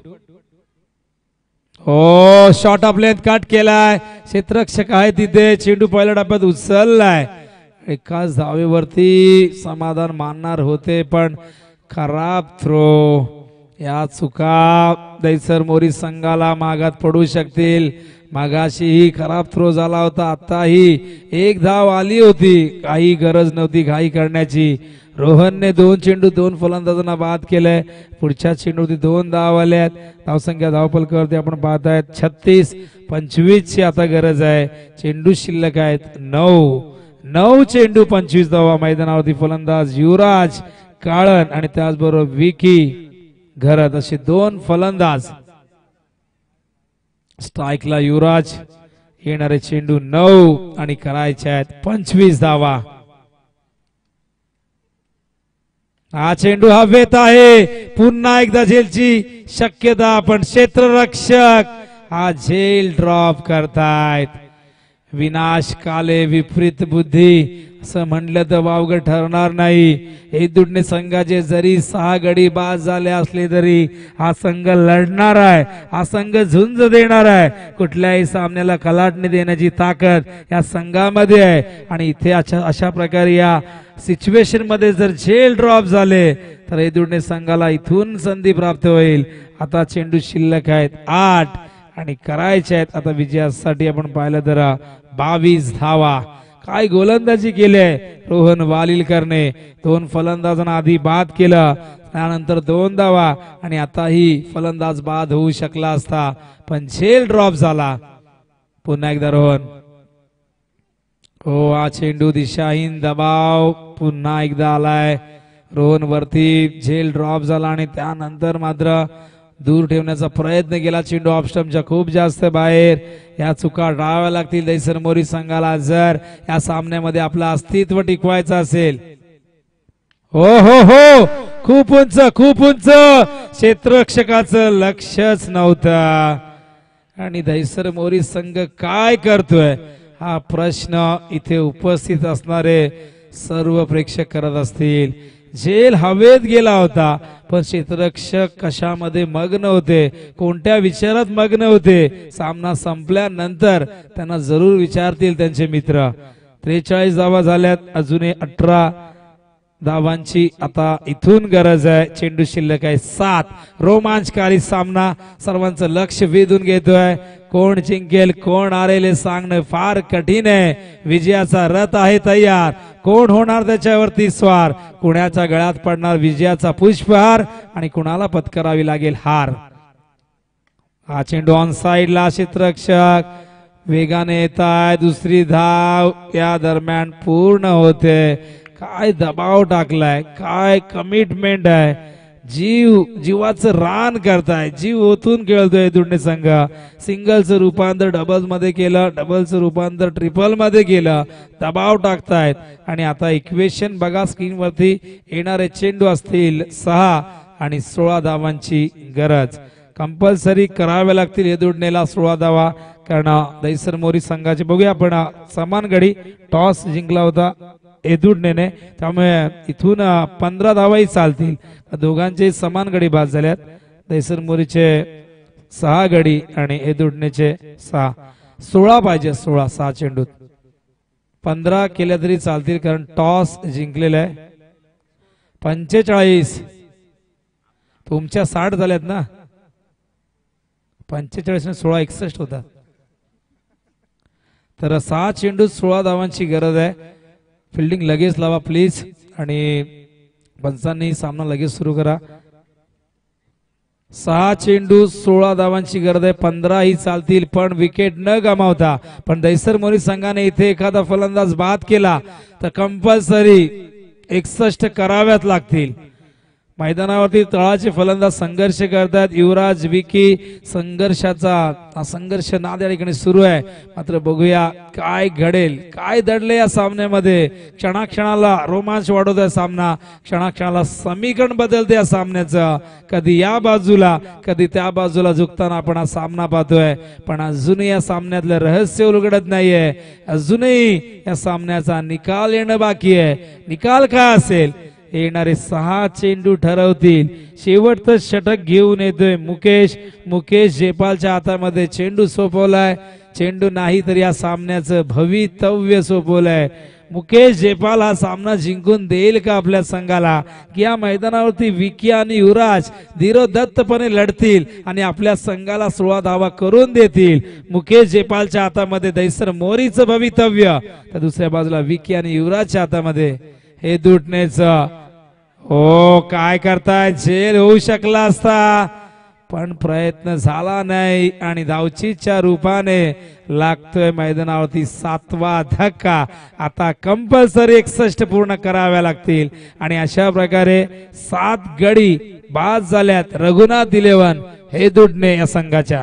हो शॉट ऑफ लेंथ कट केलाय. क्षेत्ररक्षक आहे तिथे. चेंडू पहिल्या टप्प्यात उचललाय. एकाच धावेवरती समाधान मानणार होते, पण खराब थ्रो. या चुका दैसर मोरी संघाला मागात पडू शकतील. मागाशीही खराब थ्रो झाला होता. आताही एक धाव आली होती. काही गरज नव्हती घाई करण्याची. रोहनने दोन चेंडू दोन फलंदाजांना बाद केलंय. पुढच्या चेंडूवरती दोन धाव आल्यात. धावसंख्या धावफलकावरती आपण पाहतायत छत्तीस पंचवीस ची आता गरज आहे. चेंडू शिल्लक आहेत नऊ. नऊ चेंडू पंचवीस धावा. मैदानावरती फलंदाज युवराज काळन आणि त्याचबरोबर विकी घरत असे दोन फलंदाज. स्ट्राईकला युवराज. येणारे चेंडू नऊ आणि करायचे आहेत पंचवीस धावा. हा चेंडू हवेत आहे. पुन्हा एकदा झेलची शक्यता पण क्षेत्ररक्षक हा झेल ड्रॉप करतायत. विनाश काले विपरीत बुद्धी असं म्हणलं तर वावग ठरणार नाही. हे दुडणे संघाचे जरी सहा गडी बाद झाले असले तरी हा संघ लढणार आहे. हा संघ झुंज देणार आहे. कुठल्याही सामन्याला कलाटणी देण्याची ताकद या संघामध्ये आहे. आणि इथे अशा अशा प्रकारे या सिच्युएशन मध्ये जर झेल ड्रॉप झाले तर हे दुडणे संघाला इथून संधी प्राप्त होईल. आता चेंडू शिल्लक आहेत आठ आणि करायचे आहेत आता विजयासाठी आपण पाहिलं तर बावीस धावा. काय गोलंदाजी केली आहे रोहन वालिलकरने. दोन फलंदाजांना आधी बाद केलं, त्यानंतर दोन धावा आणि आताही फलंदाज बाद होऊ शकला असता पण झेल ड्रॉप झाला. पुन्हा एकदा रोहन. हो हा चेंडू दिशाहीन दबाव पुन्हा एकदा आलाय रोहन वरती. झेल ड्रॉप झाला आणि त्यानंतर मात्र दूर ठेवण्याचा प्रयत्न केला. चेंडू ऑफ स्टंपच्या खूप जास्त बाहेर. या चुका टाळाव्या लागतील दहिसर मोरी संघाला जर या सामन्यामध्ये आपलं अस्तित्व टिकवायचं असेल. हो हो हो खूप उंच खूप उंच. क्षेत्ररक्षकाचं लक्षच नव्हतं. आणि दहिसर मोरी संघ काय करतोय हा प्रश्न इथे उपस्थित असणारे सर्व प्रेक्षक करत असतील. झेल हवेत गेला होता पण क्षेत्ररक्षक कशामध्ये मग्न होते, कोणत्या विचारात मग्न होते. सामना संपल्यानंतर त्यांना जरूर विचारतील त्यांचे मित्र. त्रेचाळीस धावा झाल्यात. अजूनही अठरा धावांची आता इथून गरज आहे. चेंडू शिल्लक आहे सात. रोमांचकारी सामना सर्वांचं लक्ष वेधून घेतोय. कोण जिंकेल कोण हारेल हे सांगणं फार कठीण आहे. विजयाचा रथ आहे तयार. कोण होणार त्याच्यावरती स्वार. कुणाच्या गळ्यात पडणार विजयाचा पुष्पहार आणि कुणाला पत्करावी लागेल हार. हा चेंडू ऑन साइडला. क्षेत्ररक्षक वेगाने येत आहे. दुसरी धाव या दरम्यान पूर्ण होते. काय दबाव टाकलाय, काय कमिटमेंट आहे. जीव जीवाचं रान करताय. जीव ओतून खेळतोय दुडणे संघ. सिंगलचं रूपांतर डबल्स मध्ये केलं, डबलचं रूपांतर ट्रिपल मध्ये केलं. दबाव टाकतायत आणि आता इक्वेशन बघा स्क्रीनवरती. येणारे चेंडू असतील सहा आणि सोळा धावांची गरज कंपल्सरी कराव्या लागतील हे दुडणेला. सोळा धावा कारण दहिसर मोरी संघाचे बघूया आपण समान गडी टॉस जिंकला होता एदुडनेने, त्यामुळे इथून पंधरा धावाही चालतील. दोघांचे समान गडी बाद झाल्यात. दहिसर मोरीचे सहा गडी आणि एदुडनेचे सहा. सोळा पाहिजे. सोळा सहा चेंडूत पंधरा केल्या तरी चालतील कारण टॉस जिंकलेला आहे. पंचेचाळीस तुमच्या साठ झाल्यात ना. पंचेचाळीस ने सोळा एकसष्ट होतात. तर सहा चेंडूत सोळा धावांची गरज आहे. फिल्डिंग लगेच लावा प्लीज आणि पंचांनी सामना लगेच सुरू करा. सहा चेंडू सोळा धावांची गरज आहे. पंधरा ही चालतील पण विकेट न गमावता. पण दहिसर मोरी संघाने इथे एखादा फलंदाज बाद केला तर कंपल्सरी एकसष्ट कराव्यात लागतील. मैदानावरती तळाचे फलंदाज संघर्ष करतात. युवराज विकी संघर्षाचा संघर्ष नाद या ठिकाणी सुरू आहे. मात्र बघूया काय घडेल, काय दडले या सामन्यामध्ये. क्षणाक्षणाला रोमांच वाढवतोय सामना. क्षणाक्षणाला समीकरण बदलते या सामन्याचं. कधी या बाजूला कधी त्या बाजूला झुकताना आपण हा सामना पाहतोय. पण अजूनही या सामन्यातलं रहस्य उलगडत नाहीये. अजूनही या सामन्याचा निकाल येणं बाकी आहे. निकाल काय असेल येणारे सहा चेंडू ठरवतील. शेवटचं षटक घेऊन येतोय मुकेश. मुकेश जयपालच्या हातामध्ये चेंडू सोपवलाय. चेंडू नाही तर या सामन्याचं भवितव्य सोपवलंय. मुकेश जयपाल हा सामना जिंकून देईल का आपल्या संघाला, की या मैदानावरती विकी आणि युवराज धीरोदत्तपणे लढतील आणि आपल्या संघाला सोळा धावा करून देतील. मुकेश जयपालच्या हातामध्ये दहिसर मोरीचं भवितव्य, तर दुसऱ्या बाजूला विकी आणि युवराजच्या हातामध्ये हे दुटणेच. हो काय करताय. झेल होऊ शकला असता पण प्रयत्न झाला नाही आणि धावचीच्या रूपाने लागतोय मैदानावरती सातवा धक्का. आता कंपल्सरी एकसष्ट पूर्ण कराव्या लागतील आणि अशा प्रकारे सात गडी बाद झाल्यात रघुनाथ इलेव्हन हे दुडणे या संघाच्या.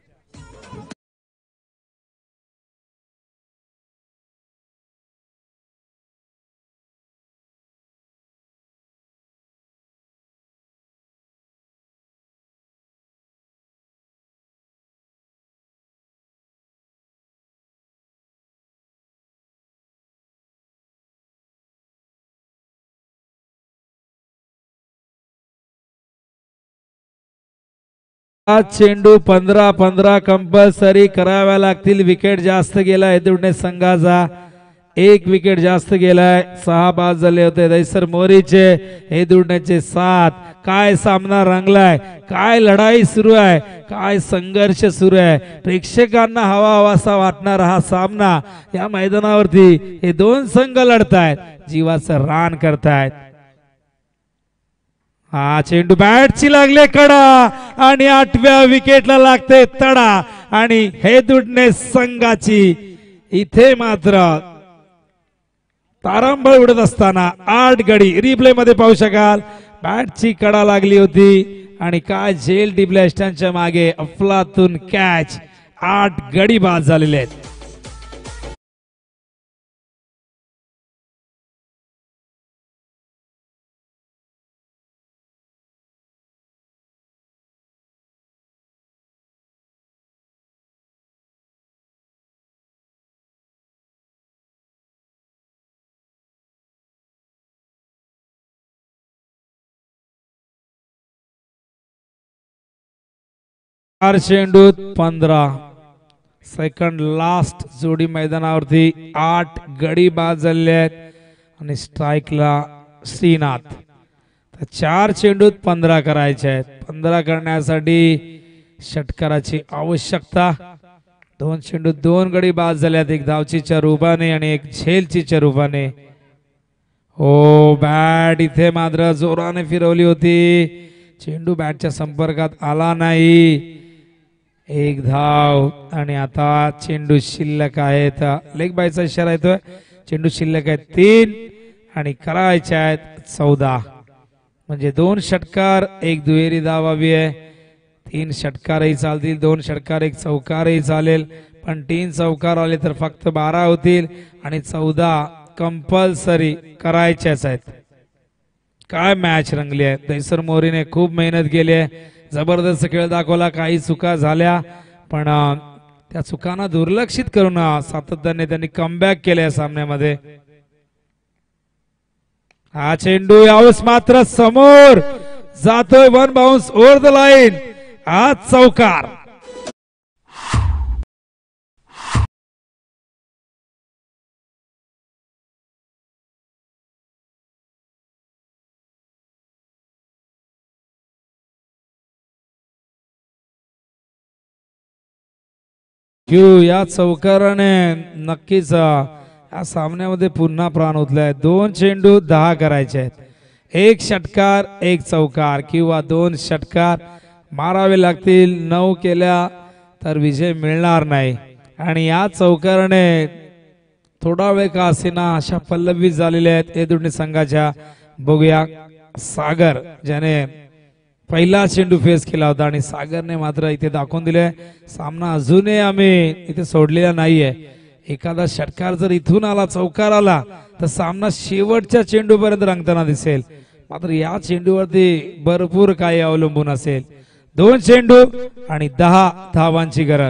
आज चेंडू पंधरा पंधरा कंपल्सरी कराव्या लागतील. विकेट जास्त गेला हे दुडणे संघाचा, एक विकेट जास्त गेलाय. सहा बाद झाले होते दैसर मोरीचे, हे दुडण्याचे सात. काय सामना रंगलाय, काय लढाई सुरू आहे, काय संघर्ष सुरू आहे. प्रेक्षकांना हवा हवासा वाटणारा हा सामना या मैदानावरती हे दोन संघ लढतायत, जीवाचं रान करतायत. हा चेंडू बॅटची लागले कडा आणि आठव्या विकेटला लागते तडा आणि हे दुडणे संघाची इथे मात्र तारंबळ उडत असताना आठ गडी रिप्ले मध्ये पाहू शकाल. बॅटची कडा लागली होती आणि काय झेल डिब्लेस्टांच्या मागे अफलातून कॅच. आठ गडी बाद झालेले आहेत. चार चेंडूत पंधरा. सेकंड लास्ट जोडी मैदानावरती आठ गडी बाद झाले आहेत आणि स्ट्राईकला श्रीनाथ. तर चार चेंडूत पंधरा करायचे आहेत. पंधरा करण्यासाठी षटकाराची आवश्यकता. दोन चेंडूत दोन गडी बाद झाल्यात, एक धावचीच्या रूपाने आणि एक झेलचीच्या रूपाने. हो बॅट इथे मात्र जोराने फिरवली होती, चेंडू बॅटच्या संपर्कात आला नाही. एक धाव आणि आता चेंडू शिल्लक आहेत. लेग बायचा इशारा येतोय. चेंडू शिल्लक आहेत तीन आणि करायचे आहेत चौदा. म्हणजे दोन षटकार एक दुहेरी धाव हवी आहे. तीन षटकारही चालतील, दोन षटकार एक चौकारही चालेल, पण तीन चौकार आले तर फक्त बारा होतील आणि चौदा कंपल्सरी करायच्याच आहेत. काय मॅच रंगली आहे. दैसर मोरीने खूप मेहनत केली आहे, जबरदस्त खेळ दाखवला. काही चुका झाल्या पण त्या चुकांना दुर्लक्षित करून सातत्याने त्यांनी कमबॅक केले या सामन्यामध्ये. हा चेंडू यावेळेस मात्र समोर जातोय, one bounce over the line. आज चौकार. या चौकाराने नक्कीच या सामन्यामध्ये पुन्हा प्राण ओतलाय. दोन चेंडू दहा करायचे आहेत. एक षटकार एक चौकार किंवा दोन षटकार मारावे लागतील. नऊ केल्या तर विजय मिळणार नाही आणि या चौकाराने थोडा वेळ का असेना अशा पल्लवी झालेल्या आहेत हे दोन्ही संघाच्या. बघूया सागर ज्याने पहिला चेंडू फेस केला होता आणि सागरने मात्र इथे दाखवून दिले सामना अजूनही आम्ही इथे सोडलेला नाहीये. एखादा षटकार जर इथून आला, चौकार आला तर सामना शेवटच्या चेंडू पर्यंत रंगताना दिसेल. मात्र या चेंडूवरती भरपूर काही अवलंबून असेल. दोन चेंडू आणि दहा धावांची गरज.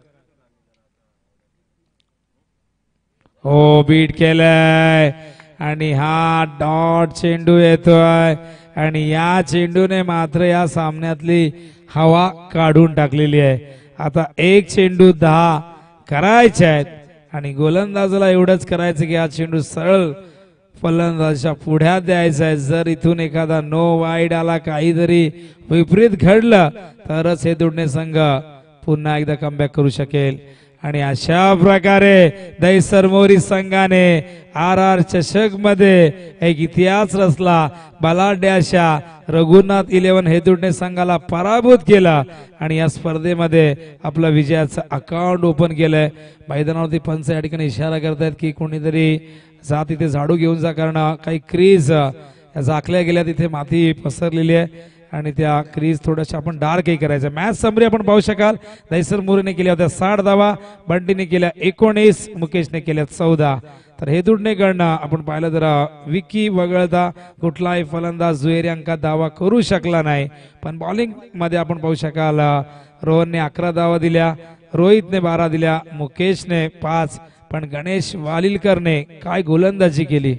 हो बीट केलंय आणि हा डॉट चेंडू येतोय आणि या चेंडूने मात्र या सामन्यातली हवा काढून टाकलेली आहे. आता एक चेंडू दहा करायचे आहेत आणि गोलंदाजाला एवढंच करायचं की हा चेंडू सरळ फलंदाजाच्या पुढ्यात द्यायचा आहे. जर इथून एखादा नो वाईड आला, काहीतरी विपरीत घडलं तरच हे दुडणे संघ पुन्हा एकदा कमबॅक करू शकेल आणि अशा प्रकारे दहिसर मोरी संघाने आर आर चषक मध्ये एक इतिहास रचला. बलाढ्य अशा रघुनाथ इलेव्हन हेतुडणे संघाला पराभूत केला आणि या स्पर्धेमध्ये आपला विजयाचं अकाउंट ओपन केलंय. मैदानावरती पंच या ठिकाणी इशारा करतायत की कोणीतरी जा तिथे झाडू घेऊन जा, कारण काही क्रीज झाकल्या गेल्या, तिथे माती पसरलेली आहे आणि त्या क्रीज थोड्याशा आपण डार्कही करायचं. मॅच समरी आपण पाहू शकाल. दहिसर मोरीने केल्या होत्या साठ धावा, बंटीने केल्या एकोणीस, मुकेशने केल्या चौदा. तर हे दुडणेकडनं आपण पाहिलं तर विकी वगळता कुठलाही फलंदाज दुहेरी अंकात दावा करू शकला नाही. पण बॉलिंग मध्ये आपण पाहू शकाल रोहनने अकरा धावा दिल्या, रोहितने बारा दिल्या, मुकेशने पाच, पण गणेश वालिलकरने काय गोलंदाजी केली.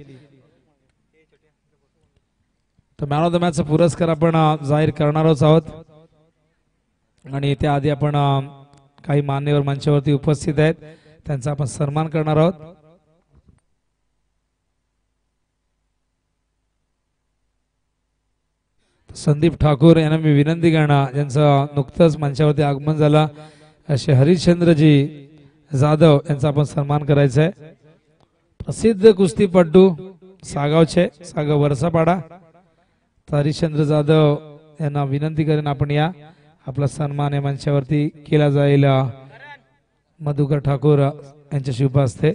तर मॅन ऑफ द मॅचचा पुरस्कार आपण जाहीर करणारच आहोत आणि त्याआधी आपण काही मान्यवर मंचावरती उपस्थित आहेत, त्यांचा आपण सन्मान करणार आहोत. संदीप ठाकूर यांना मी विनंती करणार, ज्यांचं नुकतंच मंचावरती आगमन झालं, असे हरिश्चंद्रजी जाधव यांचा आपण सन्मान करायचा आहे. प्रसिद्ध कुस्तीपटू सागावचे सागाव वरसापाडा. हरिश्चंद्र जाधव यांना विनंती करेन आपण या आपला सन्मान या मंचावरती केला जाईल. मधुकर ठाकूर यांच्या शुभ हस्ते.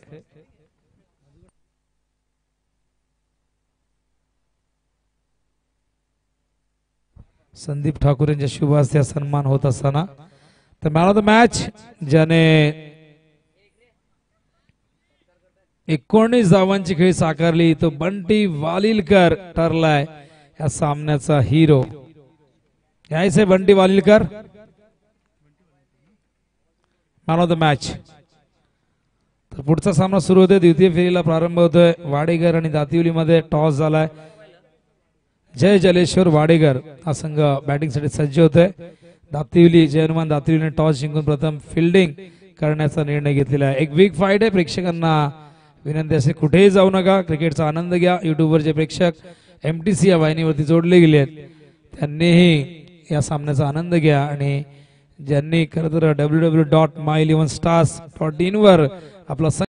संदीप ठाकूर यांच्या शुभ हस्ते सन्मान होत असताना तर मॅन ऑफ द मॅच ज्याने एकोणीस धावांची खेळी साकारली तो बंटी वालिलकर ठरलाय या सामन्याचा हिरो. यायचे Bunty Walilkar man of the match. तर पुढचा सामना सुरू होतोय, द्वितीय फेरीला प्रारंभ होतोय. वाडेकर आणि दातिवलीमध्ये टॉस झालाय. जय जलेश्वर वाडेकर हा संघ बॅटिंग साठी सज्ज होतोय. दातिवली जय हनुमान दातिवलीने टॉस जिंकून प्रथम फिल्डिंग करण्याचा निर्णय घेतलेला आहे. एक बिग फाईट आहे. प्रेक्षकांना विनंती असे कुठेही जाऊ नका, क्रिकेटचा आनंद घ्या. युट्यूबवर जे प्रेक्षक एमटीसी या वाहिनीवरती जोडले गेले आहेत त्यांनीही या सामन्याचा आनंद घ्या आणि ज्यांनी खरं तर W W dot my eleven stars dot in वर आपला